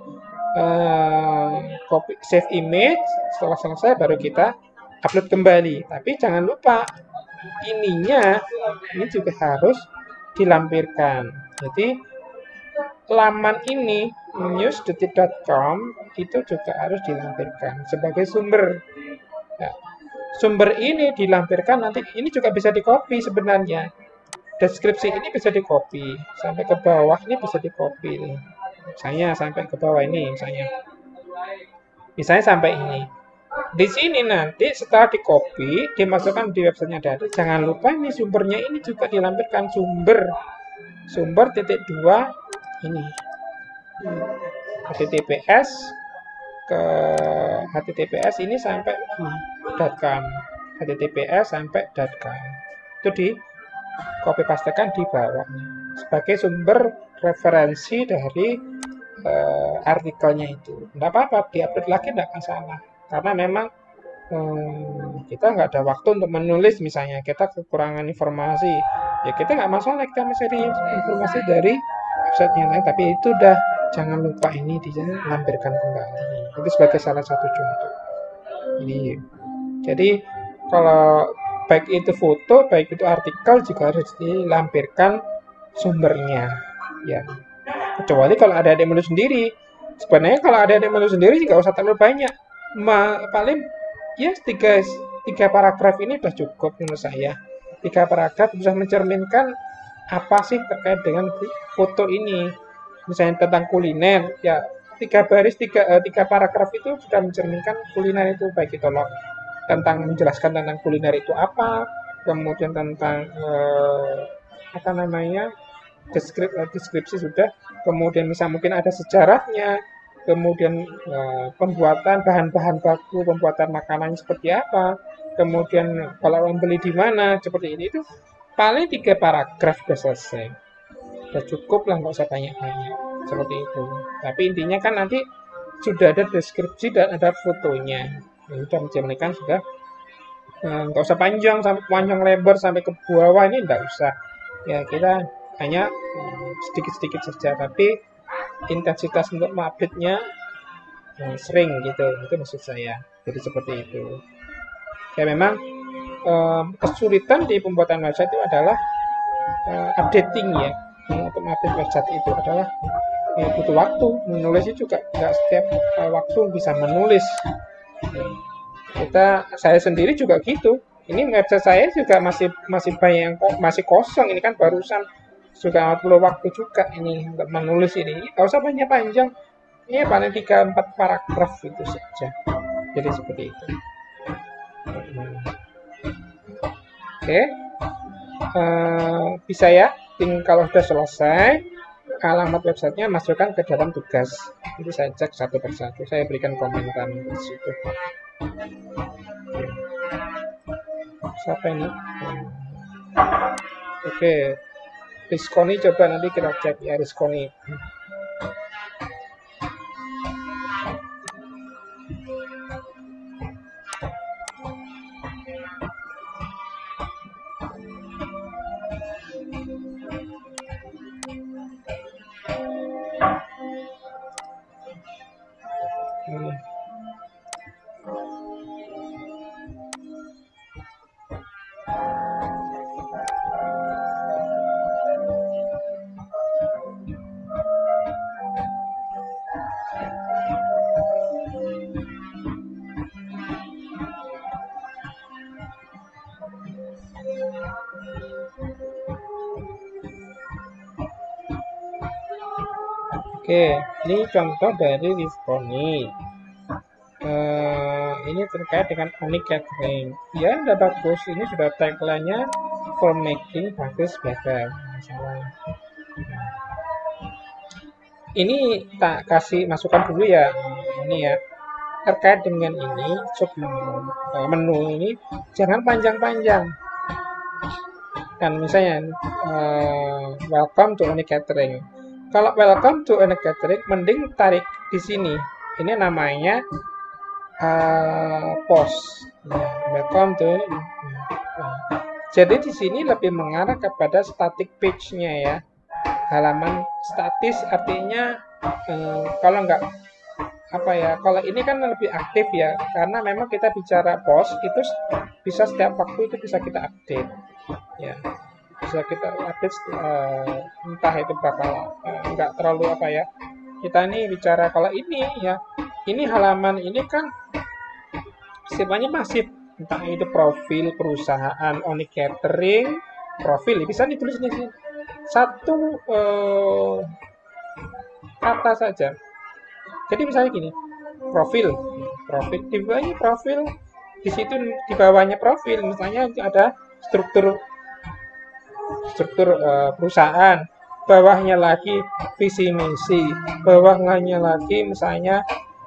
Speaker 1: copy save image, setelah selesai baru kita upload kembali. Tapi jangan lupa ininya ini juga harus dilampirkan. Jadi laman ini newsdetik.com itu juga harus dilampirkan sebagai sumber. Nah, sumber ini dilampirkan nanti ini juga bisa di-copy sebenarnya. Deskripsi ini bisa di-copy sampai ke bawah, ini bisa di-copy. Misalnya sampai ke bawah ini misalnya sampai ini. Di sini nanti setelah di-copy, dimasukkan di websitenya dari. Jangan lupa ini sumbernya ini juga dilampirkan sumber titik 2 ini. HTTPS ke HTTPS ini sampai .com. HTTPS sampai .com. Itu di copy pastekan di bawahnya sebagai sumber referensi dari artikelnya itu. Tidak apa-apa, diupload lagi tidak masalah. Karena memang kita nggak ada waktu untuk menulis, misalnya kita kekurangan informasi, ya kita nggak masalah kita mencari informasi dari website yang lain, tapi itu udah jangan lupa ini dilampirkan kembali. Itu sebagai salah satu contoh. Ini. Jadi kalau baik itu foto, baik itu artikel juga harus dilampirkan sumbernya. Ya. Kecuali kalau ada yang menulis sendiri. Sebenarnya kalau ada yang menulis sendiri nggak usah terlalu banyak. Paling ya tiga paragraf ini sudah cukup menurut saya. 3 paragraf bisa mencerminkan apa sih terkait dengan foto ini. Misalnya tentang kuliner, ya 3 paragraf itu sudah mencerminkan kuliner itu, baik itu tentang menjelaskan tentang kuliner itu apa, kemudian tentang deskripsi sudah, kemudian mungkin ada sejarahnya, kemudian pembuatan bahan-bahan baku, pembuatan makanan seperti apa, kemudian kalau membeli di mana, seperti ini. Itu paling 3 paragraf sudah selesai, sudah cukup lah, nggak usah banyak-banyak seperti itu. Tapi intinya kan nanti sudah ada deskripsi dan ada fotonya, sudah mencerminkan, sudah nggak usah panjang lebar sampai ke bawah, ini nggak usah ya, kita hanya sedikit-sedikit saja, tapi intensitas untuk mengupdate-nya sering gitu, itu maksud saya. Jadi seperti itu. Ya memang kesulitan di pembuatan website itu adalah updating ya. Untuk update website itu adalah butuh waktu. Menulisnya juga nggak setiap waktu bisa menulis. Saya sendiri juga gitu. Ini website saya juga masih banyak yang masih kosong. Ini kan barusan juga perlu waktu juga ini untuk menulis ini. Nggak usah banyak panjang. Ini paling 3-4 paragraf itu saja. Jadi seperti itu. Oke. Bisa ya. Kalau sudah selesai, alamat websitenya masukkan ke dalam tugas. Nanti saya cek satu persatu. Saya berikan komentar di situ. Siapa ini? Oke. Rizkoni coba nanti kita cek ya Rizkoni. Oke, ini contoh dari Rizkoni. Ini terkait dengan Onyx Catering. Ya, udah bagus. Ini sudah tagline-nya for making practice better. Misalnya. Ini tak kasih masukan dulu ya. Ini ya. Terkait dengan ini, sub menu ini jangan panjang-panjang. Kan misalnya welcome to Onyx Catering. Kalau welcome to Onyx Catering, mending tarik di sini. Ini namanya post. Welcome to. Jadi di sini lebih mengarah kepada static page-nya ya. Halaman statis artinya kalau nggak apa ya? Kalau ini kan lebih aktif ya, karena memang kita bicara post itu bisa setiap waktu itu bisa kita update. Ya. Bisa kita update entah itu bakal nggak terlalu apa ya, kita ini bicara kalau ini ya, ini halaman ini kan sifatnya masif, entah itu profil perusahaan Onyx Catering, profil bisa ditulis di sini satu kata saja. Jadi misalnya gini, profil di bawahnya profil, di situ di bawahnya profil misalnya ada struktur perusahaan, bawahnya lagi visi misi, bawahnya lagi misalnya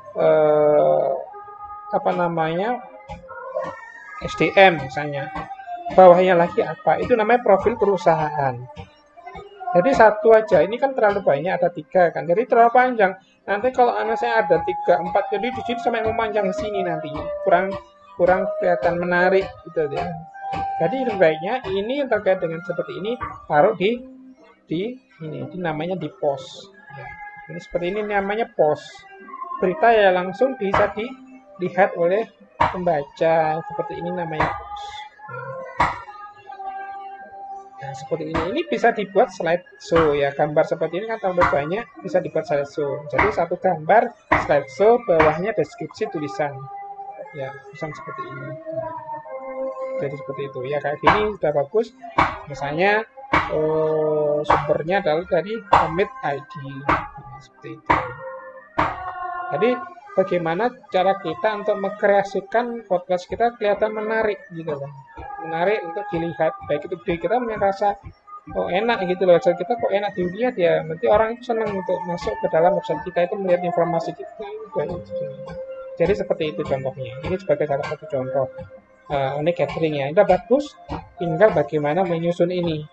Speaker 1: SDM misalnya, bawahnya lagi apa, itu namanya profil perusahaan. Jadi satu aja, ini kan terlalu banyak, ada 3 kan, jadi terlalu panjang. Nanti kalau saya ada 3, 4, jadi di sini sampai memanjang ke sini nantinya, kurang kelihatan menarik gitu ya. Jadi sebaiknya ini yang terkait dengan seperti ini taruh di ini namanya di post. Ini seperti ini namanya post. Berita ya langsung bisa dilihat oleh pembaca, seperti ini namanya post. Nah, seperti ini bisa dibuat slideshow ya. Gambar seperti ini kan terlalu banyak, bisa dibuat slideshow. Jadi satu gambar slideshow, bawahnya deskripsi tulisan. Ya, tulisan seperti ini. Jadi seperti itu ya, kayak gini sudah bagus. Misalnya sumbernya adalah dari commit ID seperti itu. Jadi bagaimana cara kita untuk mengkreasikan podcast kita kelihatan menarik gitu loh, menarik untuk dilihat, baik itu kita merasa enak gitu loh, website kita kok enak dilihat ya, nanti orang itu senang untuk masuk ke dalam website kita itu melihat informasi kita. Jadi seperti itu contohnya. Ini sebagai salah satu contoh Onyx Catering ya. Udah bagus, tinggal bagaimana menyusun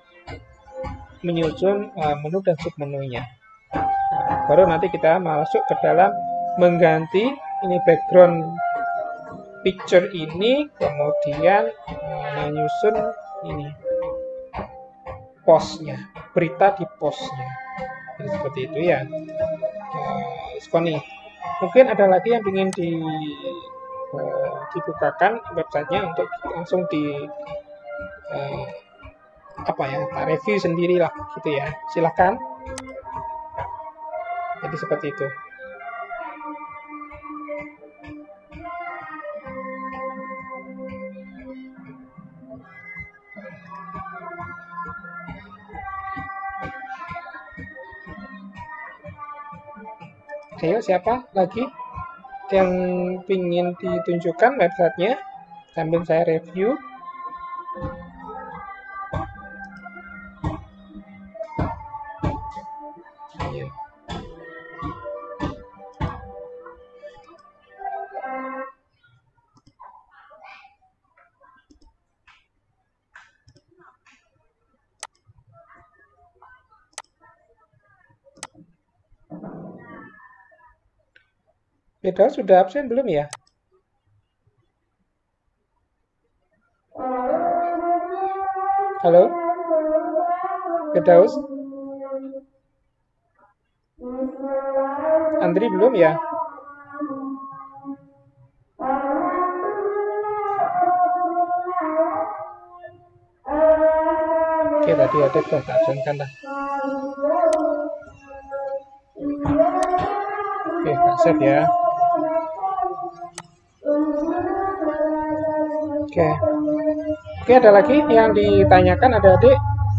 Speaker 1: menu dan submenunya. Baru nanti kita masuk ke dalam mengganti ini background picture ini, kemudian menyusun ini postnya, berita di postnya. Jadi seperti itu ya. Skoni. Mungkin ada lagi yang ingin dibukakan websitenya untuk langsung di review sendirilah gitu ya. Silahkan. Jadi seperti itu. Ayo, siapa lagi yang ingin ditunjukkan websitenya sambil saya review? Ayo. Firdaus sudah absen belum ya? Halo? Firdaus? Andri belum ya? Oke, tadi ada sudah absenkan lah. Oke, set ya. Oke, ada lagi yang ditanyakan adik-adik?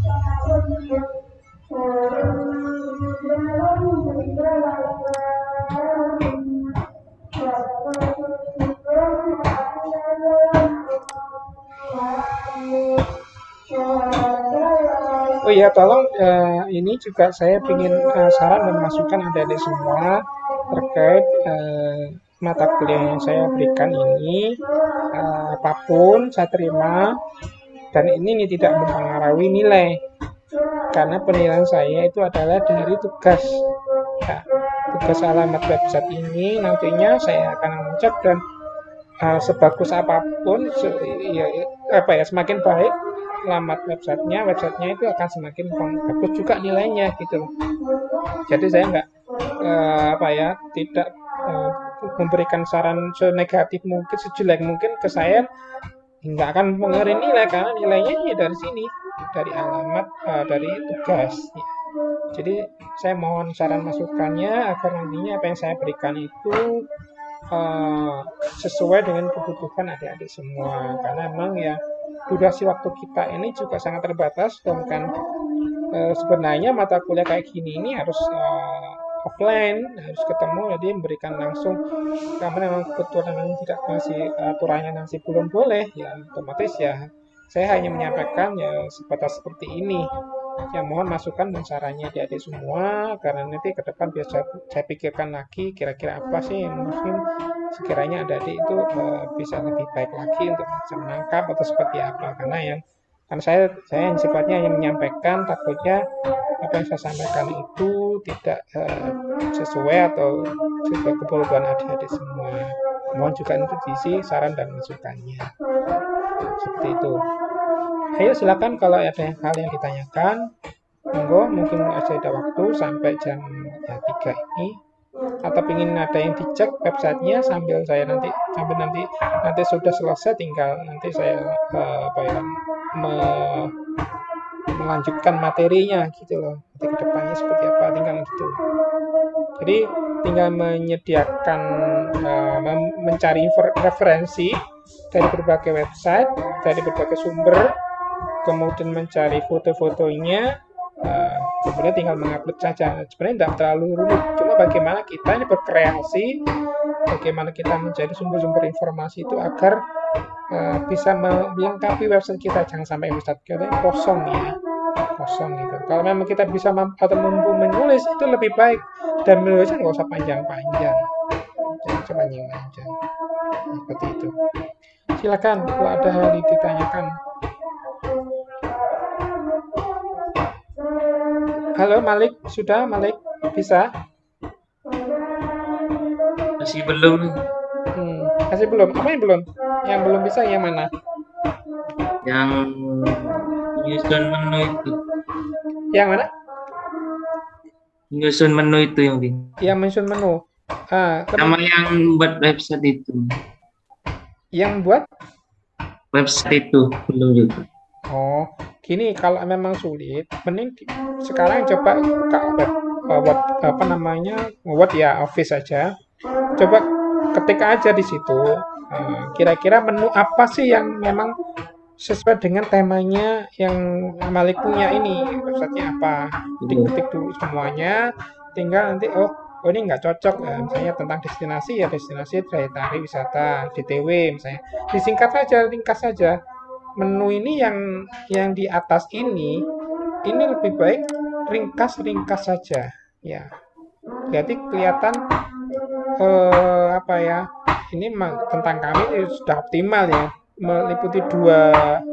Speaker 1: Oh iya, tolong ini juga saya ingin saran dan masukan adik-adik semua terkait mata kuliah yang saya berikan ini, apapun saya terima, dan ini tidak mempengaruhi nilai, karena penilaian saya itu adalah dari tugas. Ya, tugas alamat website ini nantinya saya akan mengecek, dan sebagus apapun, semakin baik alamat websitenya itu akan semakin bagus juga nilainya gitu. Jadi saya nggak tidak memberikan saran senegatif mungkin, sejelek mungkin ke saya, nggak akan mengenai nilai, karena nilainya ya dari sini, dari alamat, dari tugas. Jadi saya mohon saran masukannya agar nantinya apa yang saya berikan itu sesuai dengan kebutuhan adik-adik semua, karena memang ya durasi waktu kita ini juga sangat terbatas, dan kan sebenarnya mata kuliah kayak gini ini harus offline, harus ketemu, jadi memberikan langsung, karena memang kebetulan memang tidak masih aturannya masih belum boleh, ya otomatis ya saya hanya menyampaikan ya sebatas seperti ini. Ya mohon masukan dan sarannya adik-adik semua, karena nanti ke depan biasa saya pikirkan lagi kira-kira apa sih yang mungkin sekiranya adik-adik itu bisa lebih baik lagi untuk bisa menangkap atau seperti apa, karena saya yang sifatnya hanya menyampaikan, takutnya apa yang saya sampaikan itu tidak sesuai atau sesuai kebutuhan adik-adik semua. Mohon juga untuk diisi saran dan masukannya seperti itu. Ayo silakan kalau ada hal yang ditanyakan, monggo, mungkin masih ada waktu sampai jam 3 ini, atau ingin ada yang dicek websitenya sambil nanti sudah selesai, tinggal nanti saya melanjutkan materinya gitu loh, nanti ke depannya seperti apa, tinggal gitu. Jadi tinggal menyediakan mencari referensi dari berbagai website, dari berbagai sumber, kemudian mencari foto-fotonya, kemudian tinggal mengupload saja. Sebenarnya tidak terlalu rumit, cuma bagaimana kita ini berkreasi, bagaimana kita mencari sumber-sumber informasi itu agar bisa melengkapi website kita, jangan sampai website kita kosong gitu. Kalau memang kita bisa atau mampu menulis itu lebih baik, dan menulisnya nggak usah panjang-panjang, seperti itu. Silakan kalau ada hal yang ditanyakan. Halo Malik, sudah Malik bisa?
Speaker 3: Masih belum.
Speaker 1: Masih belum. Apa yang belum? Yang belum bisa yang mana?
Speaker 3: Yang menyusun menu itu.
Speaker 1: Yang mana?
Speaker 3: Menyusun menu itu yang bingung.
Speaker 1: Yang menyusun menu.
Speaker 3: Sama yang buat website itu.
Speaker 1: Yang buat?
Speaker 3: Website itu belum juga.
Speaker 1: Oh, gini, kalau memang sulit, mending sekarang coba buka web, apa namanya, Word ya, Office aja. Coba ketik aja di situ. Kira-kira menu apa sih yang memang sesuai dengan temanya yang Malik punya ini, websitenya apa? Diketik dulu semuanya, tinggal nanti ini nggak cocok, misalnya tentang destinasi ya destinasi daya tarik wisata DTW misalnya, disingkat saja, ringkas saja. Menu ini yang di atas ini lebih baik ringkas saja ya. Jadi kelihatan apa ya? Ini tentang kami sudah optimal ya, meliputi 2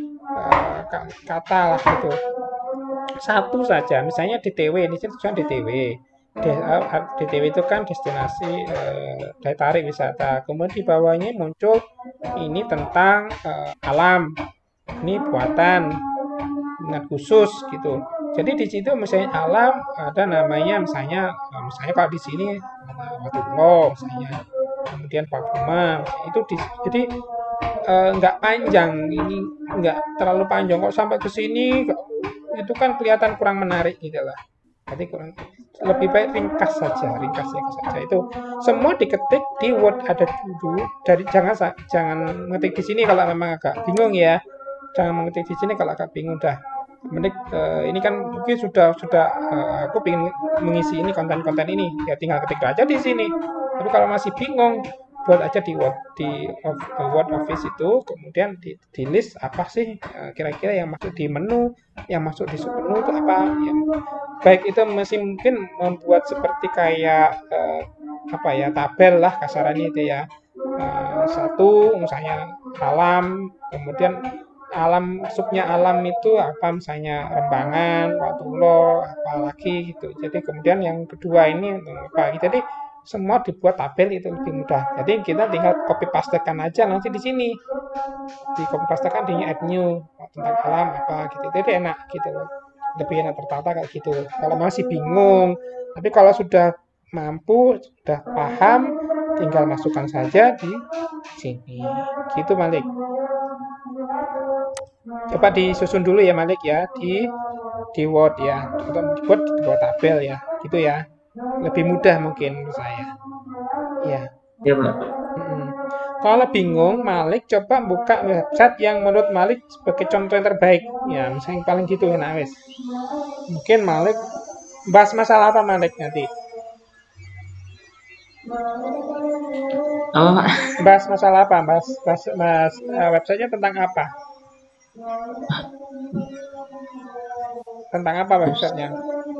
Speaker 1: kata lah gitu. Satu saja, misalnya DTW, ini tujuan DTW. DTW itu kan destinasi daya tarik wisata. Kemudian di bawahnya muncul ini tentang alam, ini buatan dengan khusus gitu. Jadi di situ misalnya alam ada namanya misalnya kalau di sini Watulong misalnya, kemudian Papuma itu jadi nggak panjang, ini nggak terlalu panjang kok sampai ke sini itu kan kelihatan kurang menarik gitu lah. Jadi lebih baik ringkas saja itu semua diketik di Word ada dulu. Dari jangan mengetik di sini kalau memang agak bingung ya, jangan mengetik di sini kalau agak bingung dah. Ini kan mungkin sudah aku ingin mengisi ini konten ini ya tinggal ketik aja di sini. Tapi kalau masih bingung buat aja di Word Office itu, kemudian di list apa sih kira-kira yang masuk di menu, yang masuk di submenu itu apa, yang baik itu masih mungkin membuat seperti kayak apa ya, tabel lah kasarannya itu ya. Satu misalnya alam, kemudian alam subnya alam itu apa misalnya Rembangan, Watulo, apalagi gitu. Jadi kemudian yang kedua ini apa gitu. Jadi semua dibuat tabel itu lebih mudah. Jadi kita tinggal copy pastekan aja nanti di sini. Di copy pastekan di add new tentang alam apa gitu. Jadi enak gitu loh. Lebih enak tertata kayak gitu. Kalau masih bingung, tapi kalau sudah mampu, sudah paham, tinggal masukkan saja di sini. Gitu Malik. Coba disusun dulu ya Malik ya di Word ya. Untuk dibuat di bawah tabel ya. Gitu ya. Lebih mudah mungkin menurut saya. Ya.
Speaker 3: Ya, Pak.
Speaker 1: Kalau bingung, Malik coba buka website yang menurut Malik sebagai contoh yang terbaik. Ya, misalnya yang paling gitu enak wes. Mungkin Malik bahas masalah apa Malik nanti?
Speaker 3: Oh,
Speaker 1: Bahas masalah apa? Bahas websitenya tentang apa? Tentang apa websitenya?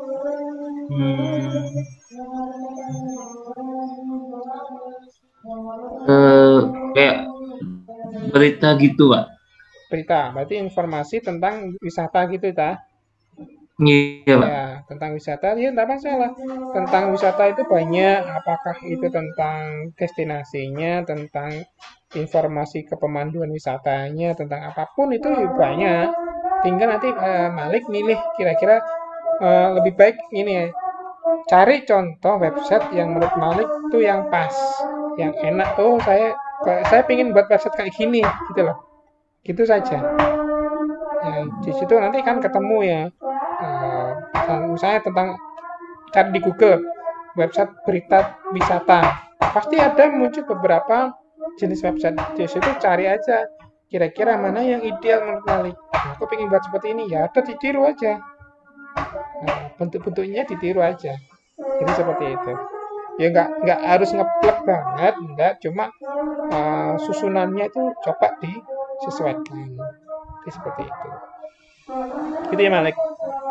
Speaker 3: Kayak berita gitu, Pak.
Speaker 1: Berita, berarti informasi tentang wisata gitu ta?
Speaker 3: Iya, Pak.
Speaker 1: Ya, tentang wisata ya tidak masalah. Tentang wisata itu banyak, apakah itu tentang destinasinya, tentang informasi kepemanduan wisatanya, tentang apapun itu banyak. Tinggal nanti Malik milih kira-kira lebih baik ini ya. Cari contoh website yang menurut Malik itu yang pas, yang enak. Oh, saya pingin buat website kayak gini, gitu loh. Gitu saja. Ya, di situ nanti kan ketemu ya. Misalnya tentang cari di Google website berita wisata, pasti ada muncul beberapa jenis website. Di situ cari aja kira-kira mana yang ideal menurut Malik. Aku pengen buat seperti ini ya, ada ditiru aja. Bentuk-bentuknya ditiru aja. Jadi seperti itu. Ya nggak harus ngeplek banget, enggak. Cuma susunannya itu coba disesuaikan. Jadi seperti itu. Gitu ya Malik.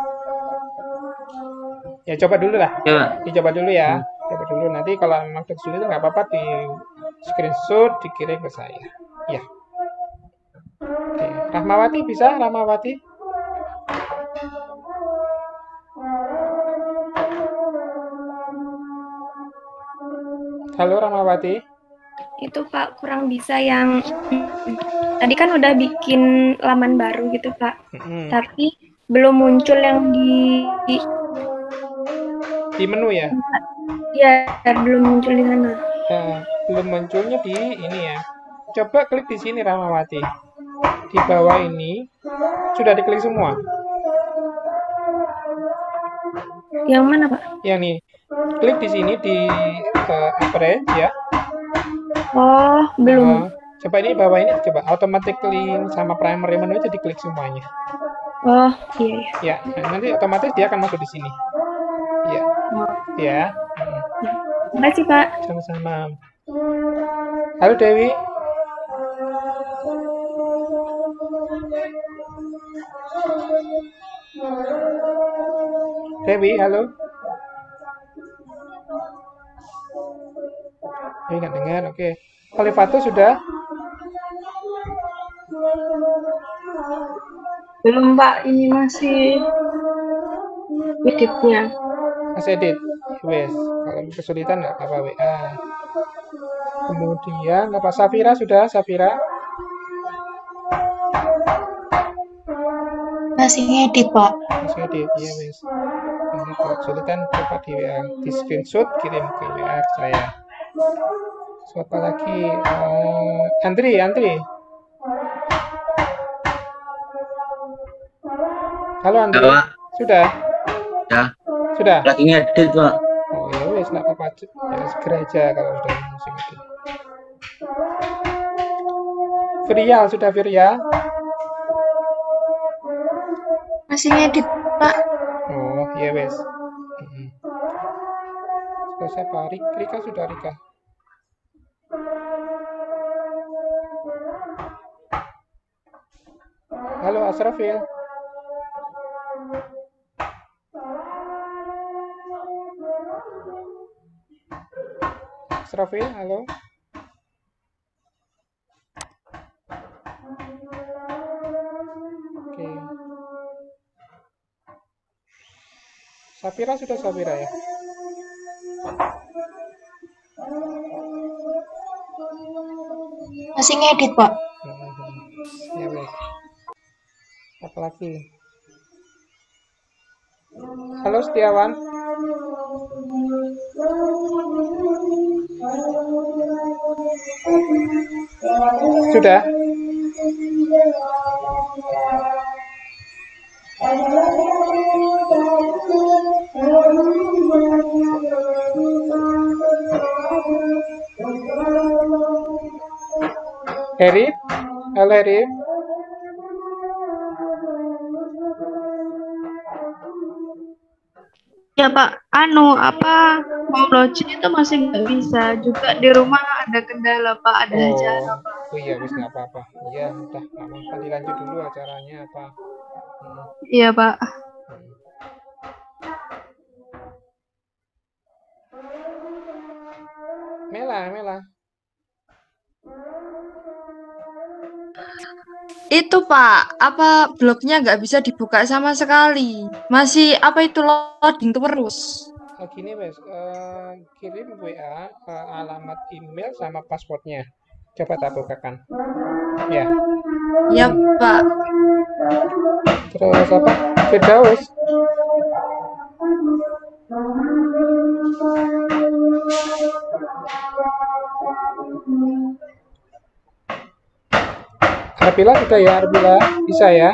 Speaker 1: Ya coba dulu lah.
Speaker 3: Ya,
Speaker 1: Dicoba dulu ya. Coba dulu nanti kalau memang tersulit nggak apa-apa di screenshot dikirim ke saya. Ya. Oke. Rahmawati bisa? Rahmawati? Halo Rahmawati.
Speaker 6: Itu Pak kurang bisa yang tadi kan udah bikin laman baru gitu Pak. Tapi belum muncul yang
Speaker 1: di menu ya?
Speaker 6: Ya, belum muncul di sana.
Speaker 1: Belum munculnya di ini ya. Coba klik di sini Ramawati. Di bawah ini sudah diklik semua.
Speaker 6: Yang mana, Pak?
Speaker 1: Yang nih. Klik di sini di average ya.
Speaker 6: Oh, belum.
Speaker 1: Coba ini bawah ini coba automatically sama primary menu itu diklik semuanya.
Speaker 6: Oh, iya.
Speaker 1: Ya, nanti otomatis dia akan masuk di sini. Iya. Ya.
Speaker 6: Terima kasih, Pak.
Speaker 1: Sama-sama. Halo Dewi. Dewi, halo. Dewi nggak dengar, oke. Khalifatul sudah?
Speaker 4: Belum, Pak. Ini masih editnya.
Speaker 1: Masih edit? Wes, kalau kesulitan nggak apa-apa WA. Kemudian apa Safira sudah? Safira?
Speaker 4: Masih ngedit, Pak.
Speaker 1: Masih edit, iya wes. Kalau kesulitan coba di WA, di screenshot kirim ke WA saya. Siapa lagi? Andri. Halo Andri.
Speaker 7: Ya, Pak.
Speaker 1: Sudah?
Speaker 7: Ya.
Speaker 1: Sudah?
Speaker 7: Lagi ngedit, Pak.
Speaker 1: Oh ya wes, nggak apa-apa. Ya, segera aja kalau sudah langsung edit. Virial, sudah Virial?
Speaker 4: Masih ngedit, Pak.
Speaker 1: Oh iya wes. Sudah siapa? Rika sudah Rika. Halo Asrafil. Asrafil, halo. Oke. Safira sudah Safira ya?
Speaker 4: Masih ngedit, Pak.
Speaker 1: Ya baik. Apa lagi? Halo Setiawan. Sudah? Heri? Halo Heri?
Speaker 4: Ya, Pak. Mau login itu masih nggak bisa. Juga di rumah ada kendala, Pak. Ada acara, Pak.
Speaker 1: Oh iya, wis nggak apa-apa. Iya, udah nggak apa-apa. Dilanjut dulu acaranya apa.
Speaker 4: Iya, Pak.
Speaker 1: Mela.
Speaker 4: Itu, Pak. Blognya nggak bisa dibuka sama sekali. Masih loading terus.
Speaker 1: Gini wes, kirim WA ke alamat email sama passwordnya. Coba tak bukakan. Ya.
Speaker 4: Ya, Pak.
Speaker 1: Terus apa? Firdaus. Arbila sudah ya, Arbila bisa ya.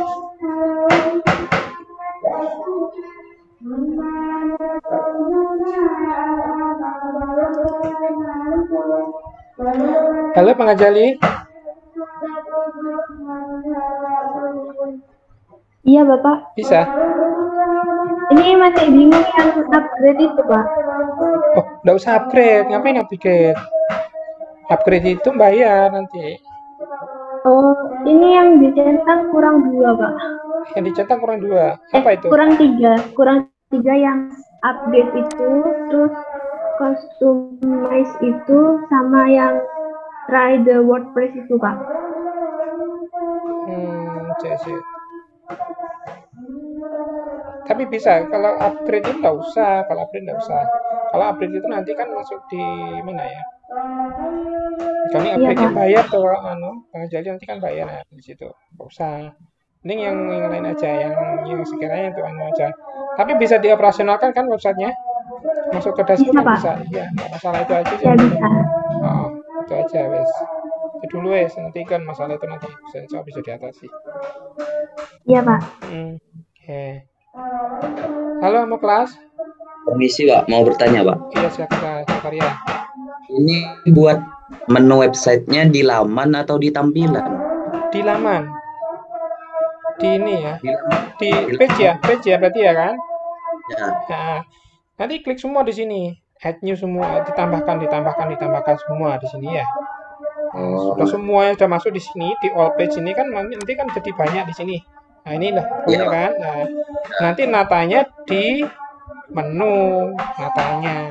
Speaker 1: Halo Pengajali.
Speaker 6: Iya, Bapak.
Speaker 1: Bisa.
Speaker 6: Ini masih bingung yang upgrade itu, Pak.
Speaker 1: Oh, nggak usah upgrade. Ngapain upgrade? Upgrade itu bayar nanti.
Speaker 6: Oh, ini yang dicetak kurang 2, Pak.
Speaker 1: Yang dicetak kurang 2. Apa itu?
Speaker 6: Kurang 3 yang update itu, terus customize itu, sama yang try the WordPress itu, Pak.
Speaker 1: Cek. Tapi bisa, kalau upgrade itu nggak usah. Kalau upgrade itu nanti kan masuk di mana ya? Kami upgrade bayar tuh, Pengajali nanti kan bayar ya, di situ. Nggak usah. Mending yang lain aja, yang sekiranya itu aja. Tapi bisa dioperasionalkan kan websitenya? Masuk ke dashboard bisa. Iya, nggak masalah itu aja.
Speaker 6: Ya, bisa.
Speaker 1: Oh, itu aja wes. dulu ya, nanti kan masalah itu nanti bisa diatasi.
Speaker 6: Iya, Pak.
Speaker 1: Oke. Halo, mau kelas?
Speaker 7: Permisi Pak, mau bertanya Pak.
Speaker 1: Iya, silakan Zakaria.
Speaker 7: Ini buat menu websitenya di laman atau di tampilan?
Speaker 1: Di laman. Di ini ya. Di
Speaker 7: laman.
Speaker 1: page ya berarti ya kan?
Speaker 7: Ya.
Speaker 1: Nah, nanti klik semua di sini. Add new semua, ditambahkan semua di sini ya. Sudah semuanya sudah masuk di sini, di all page ini kan nanti kan jadi banyak di sini. Nah, inilah banyak kan. Nah, nanti natanya di menu natanya.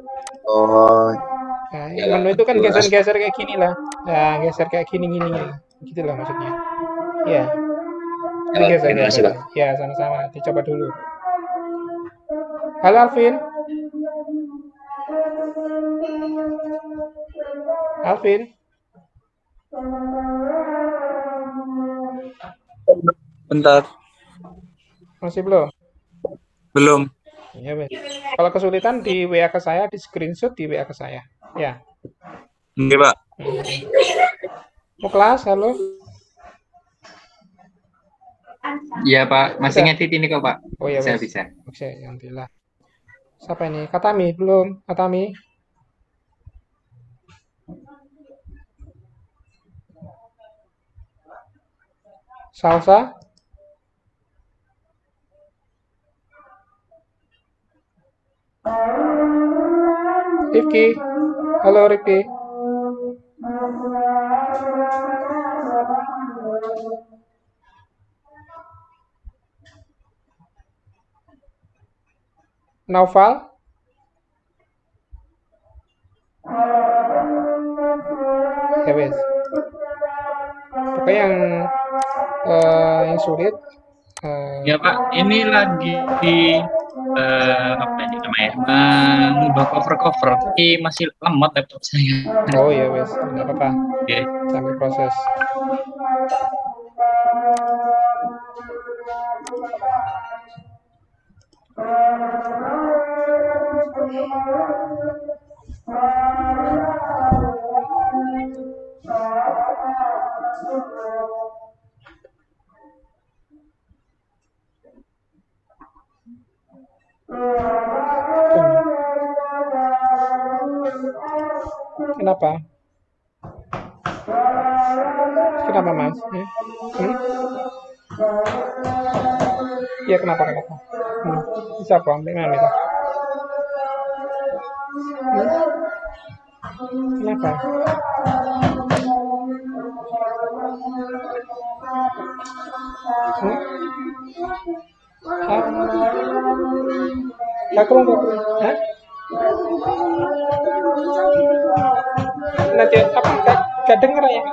Speaker 1: Nah, menu itu kan geser-geser kayak gini lah. Nah, geser kayak gini gitu lah maksudnya. Ya. Geser. Ya, sama-sama. Dicoba dulu. Halo Alvin.
Speaker 3: Bentar.
Speaker 1: Masih belum?
Speaker 3: Belum.
Speaker 1: Ya, wes. Kalau kesulitan di WA ke saya, di screenshot di WA ke saya. Ya.
Speaker 3: Oke, Pak.
Speaker 1: Mau kelas? Halo.
Speaker 3: Iya, Pak. Masih ngedit ini kok, Pak.
Speaker 1: Oh ya,
Speaker 3: bisa.
Speaker 1: Oke, alhamdulillah. Siapa ini? Katami belum? Katami. Salsa. Rifki. Halo Rifki. Naufal. Ya wes. Pokoknya yang sulit.
Speaker 2: Ya Pak, ini lagi di apa ini namanya? Mengubah cover, tapi masih lemot laptop saya.
Speaker 1: Oh ya wes, nggak apa-apa.
Speaker 2: Oke.
Speaker 1: Sambil proses. Kenapa? Kenapa Mas? Iya kenapa? Bisa apa? Bagaimana itu? Kenapa? Kakurung. Hah? Nanti apa? Gak denger ya?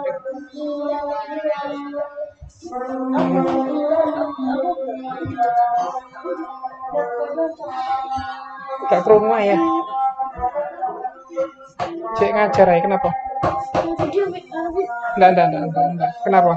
Speaker 1: Gak kerumah ya? Cek ngajar ya, kenapa? Enggak. Kenapa?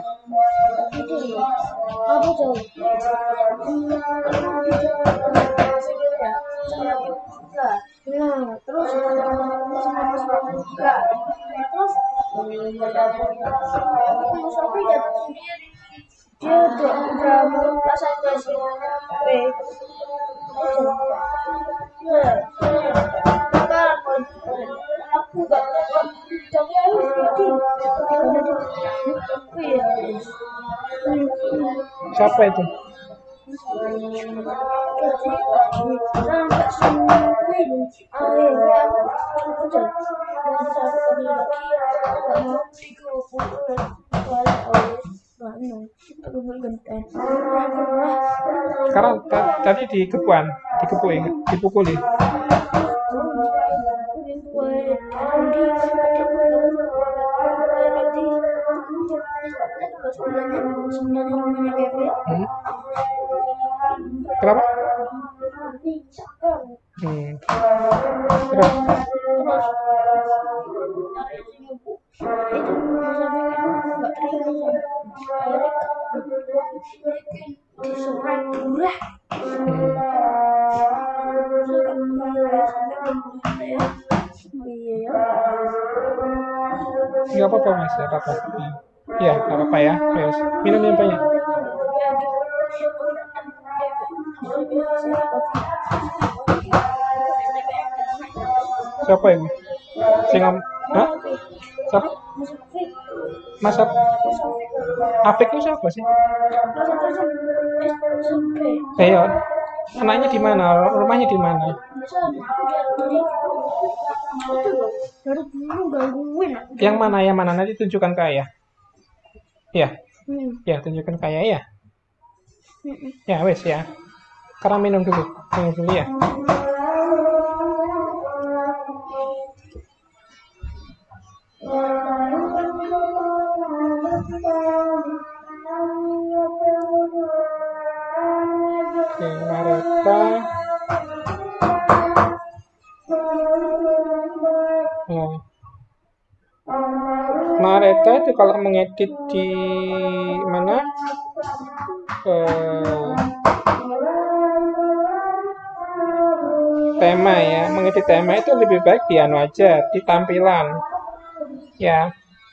Speaker 8: Dia udah melupas aja sih aku gak tapi
Speaker 1: siapa itu? Sekarang tadi dipukuli. Kenapa? Nggak apa-apa mas, nggak apa-apa. Ya, nggak apa-apa ya. Yes. Minum yang banyak. Siapa ini? Singam? Hah? Siapa? Mas Apik itu siapa sih? Iya. Anaknya di mana? Rumahnya di mana? Yang mana? Yang mana? Nanti tunjukkan ke ayah. Ya. Ya, tunjukkan ke ayah ya. Ya, wes ya. Karena minum dulu. Minum dulu ya. Oke, Mareta. Ya. Mareta itu kalau mengedit di mana? Tema ya, mengedit tema itu lebih baik di anu aja, di tampilan. Ya.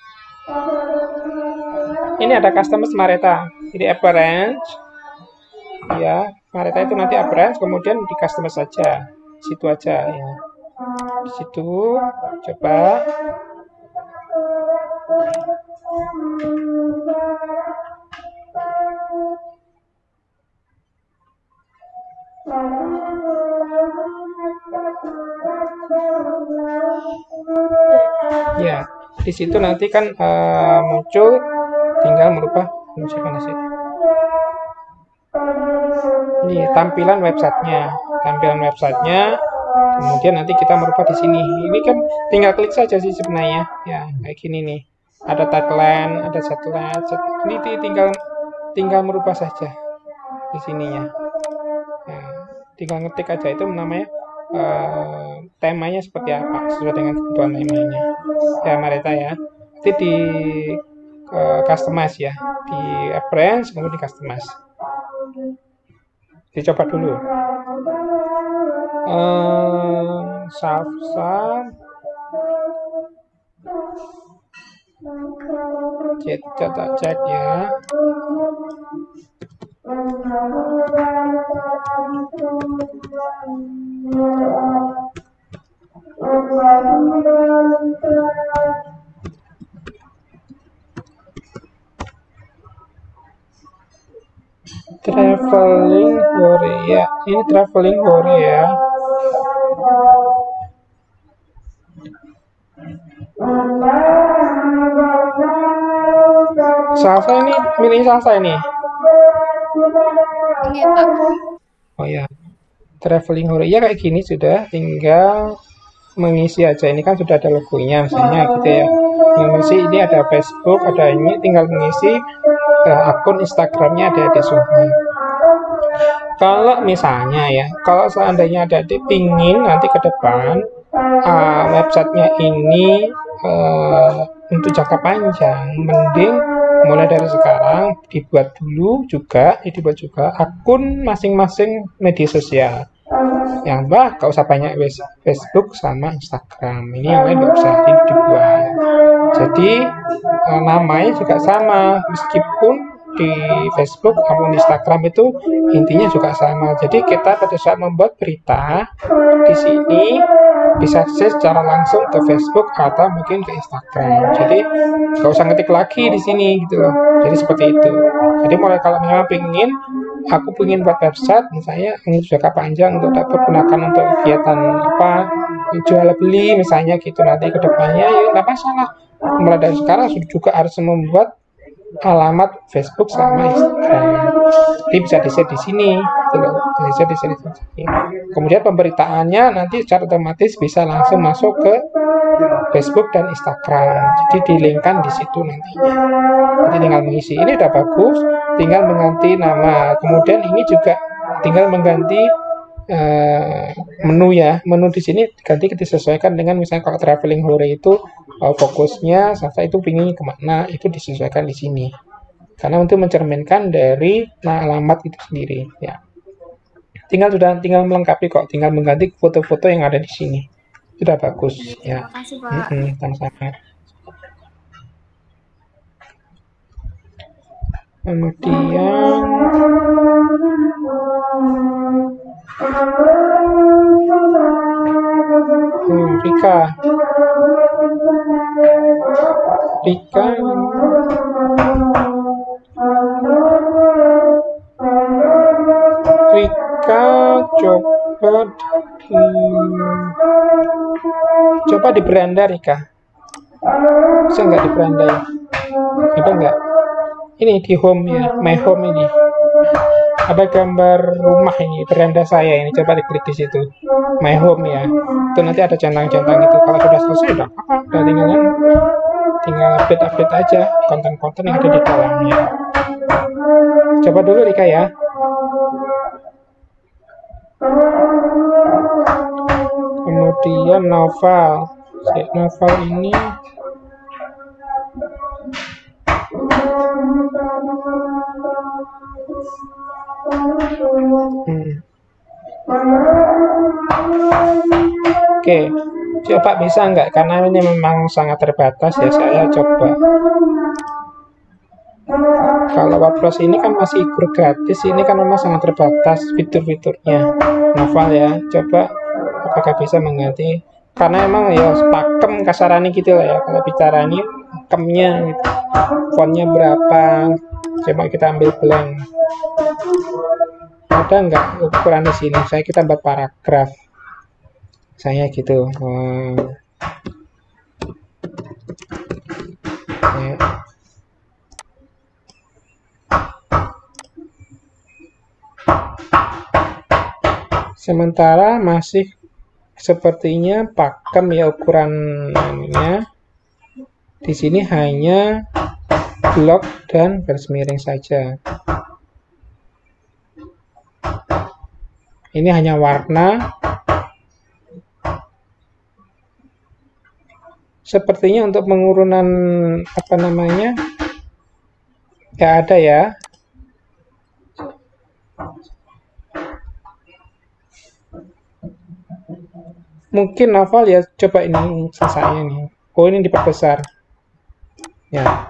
Speaker 1: Ini ada customer Mareta. Jadi appearance. Ya, Mareta itu nanti appearance, kemudian di customer saja. Situ aja ya. Di situ coba. Ya, di situ nanti kan muncul, tinggal merubah mana sih? Ini tampilan websitenya, kemudian nanti kita merubah di sini. Ini kan tinggal klik saja sih sebenarnya, ya kayak gini nih. Ada tagline, ada satellite, ini tinggal merubah saja di sininya. Ya, tinggal ngetik aja itu namanya temanya seperti apa sesuai dengan kebutuhan temanya. Ya Mareta ya. Nanti di customize ya, di appearance kemudian di customize. Dicoba dulu. Salsa. Cek ya. Traveling Korea. Ini traveling Korea. Salsa ini milih salsa ini. Oh ya, traveling Korea ya kayak gini sudah, tinggal mengisi aja. Ini kan sudah ada logonya misalnya gitu ya. Mengisi ini ada Facebook, ada ini, tinggal mengisi akun Instagramnya ada di sini. Kalau misalnya ya, kalau seandainya ada di pingin nanti ke depan websitenya ini untuk jangka panjang, mending mulai dari sekarang dibuat juga akun masing-masing media sosial. Yang gak usah banyak Facebook sama Instagram. Ini yang lain gak usah dibuat. Jadi namanya juga sama, meskipun di Facebook maupun Instagram itu intinya juga sama. Jadi kita pada saat membuat berita di sini bisa akses secara langsung ke Facebook atau mungkin ke Instagram. Jadi nggak usah ngetik lagi di sini gitu loh. Jadi seperti itu. Jadi mulai kalau memang aku pengen buat website, misalnya ini jangka panjang untuk dapat gunakan untuk kegiatan apa jual beli misalnya gitu, nanti ke depannya ya nggak masalah. Mulai dari sekarang juga harus membuat alamat Facebook sama Instagram. Jadi bisa di-set di sini, bisa di-set di sini. Kemudian pemberitaannya nanti secara otomatis bisa langsung masuk ke Facebook dan Instagram. Jadi di-linkkan di situ nantinya. Jadi tinggal mengisi. Ini udah bagus, tinggal mengganti nama. Kemudian ini juga tinggal mengganti menu ya. Menu di sini ganti disesuaikan dengan misalnya kalau traveling hore itu fokusnya saya itu pingin kemana, itu disesuaikan di sini. Karena untuk mencerminkan dari alamat itu sendiri ya. Tinggal melengkapi kok, tinggal mengganti foto-foto yang ada di sini. Sudah bagus ya.
Speaker 4: Terima kasih, Pak.
Speaker 1: Sama-sama. Kemudian Rika. Coba di beranda, Rika. Bisa nggak di beranda ya? Ada nggak? Ini di home ya, my home ini. Ada gambar rumah ini, beranda saya ini. Coba diklik di situ, my home ya. Itu nanti ada centang-centang itu. Kalau sudah selesai, udah apa? Udah tinggal update aja konten-konten yang ada di dalamnya. Coba dulu Rika ya. Kemudian novel ini Oke, coba bisa nggak? Karena ini memang sangat terbatas ya, saya coba. Kalau WordPress ini kan masih gratis, ini kan memang sangat terbatas fitur-fiturnya. Novel ya, coba apakah bisa mengganti? Karena emang ya pakem kasarannya gitu lah ya. Kalau bicara ini pakemnya gitu. Fontnya berapa? Coba kita ambil blank. Ada nggak ukuran di sini? Kita buat paragraf. Saya gitu. Ya. Sementara masih sepertinya pakem ya ukurannya. Di sini hanya blok dan garis miring saja. Ini hanya warna. Sepertinya untuk pengurunan apa namanya? Nggak ada ya. Mungkin novel ya, coba ini selesai nih. Oh, ini diperbesar. Ya.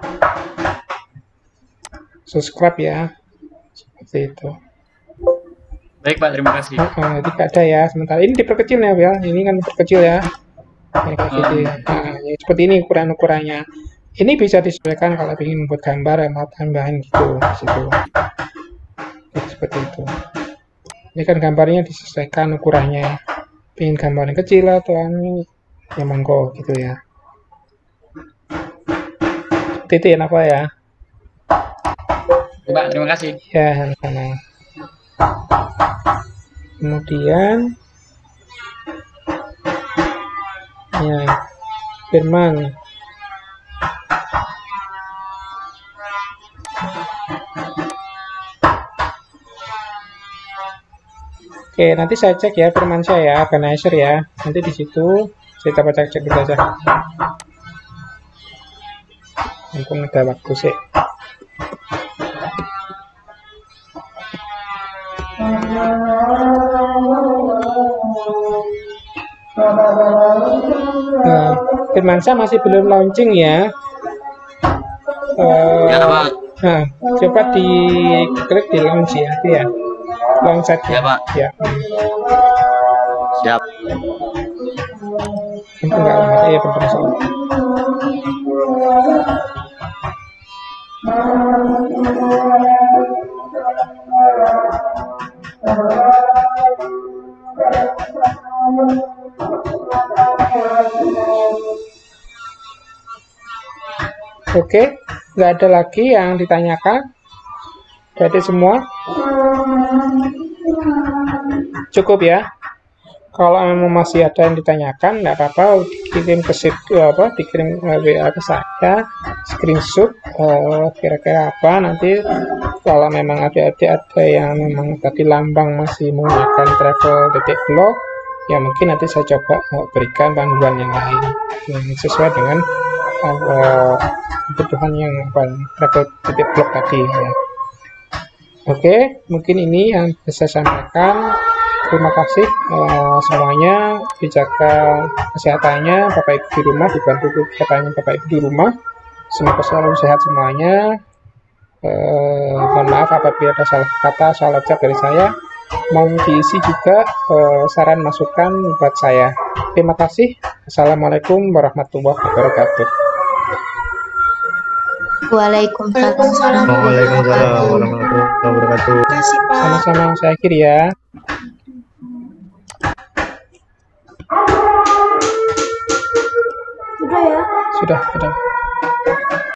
Speaker 1: Subscribe ya. Seperti itu.
Speaker 2: Baik Pak, terima kasih.
Speaker 1: Tidak ada ya. Sementara ini diperkecil ya, Bel. Ini kan diperkecil ya. Kayak gitu ya. Ya, seperti ini ukuran-ukurannya. Ini bisa disesuaikan kalau ingin membuat gambar atau tambahan gitu di situ. Seperti itu. Ini kan gambarnya disesuaikan ukurannya. Pengen gambarnya kecil atau ini ya monggo gitu ya. Seperti itu ya, apa ya?
Speaker 2: Pak, terima kasih.
Speaker 1: Ya, sama. Kemudian ya, Firman. Oke, nanti saya cek ya Firman saya, organizer ya. Nanti di situ saya coba cek dulu aja. Mumpung ada waktu sih. Nah, Firmansyah masih belum launching ya. Nah, coba diklik di launch ya, ya. Launch set ya, Pak. Ya.
Speaker 7: Siap.
Speaker 1: Enggak lama ya pemberitahuan. Oke, nggak ada lagi yang ditanyakan. Jadi semua cukup ya. Kalau memang masih ada yang ditanyakan, nggak apa-apa, dikirim ke dikirim WA ke saya, screenshot kira-kira apa. Nanti kalau memang ada yang memang tadi lambang masih menggunakan travel.vlog, ya mungkin nanti saya coba berikan panduan yang lain yang sesuai dengan kebutuhan yang travel.vlog tadi ya. Oke, mungkin ini yang bisa saya sampaikan. Terima kasih semuanya, dijaga kesehatannya Bapak Ibu di rumah, dibantu kesehatannya Bapak Ibu di rumah. Semoga selalu sehat semuanya. Mohon maaf apabila ada salah kata, salah ucap dari saya. Mohon diisi juga saran masukan buat saya. Terima kasih. Assalamualaikum warahmatullahi wabarakatuh.
Speaker 4: Waalaikumsalam.
Speaker 9: Waalaikumsalam warahmatullahi wabarakatuh.
Speaker 4: Terima kasih Pak.
Speaker 1: Sama-sama, saya akhiri ya.
Speaker 8: Sudah ya?
Speaker 1: Sudah.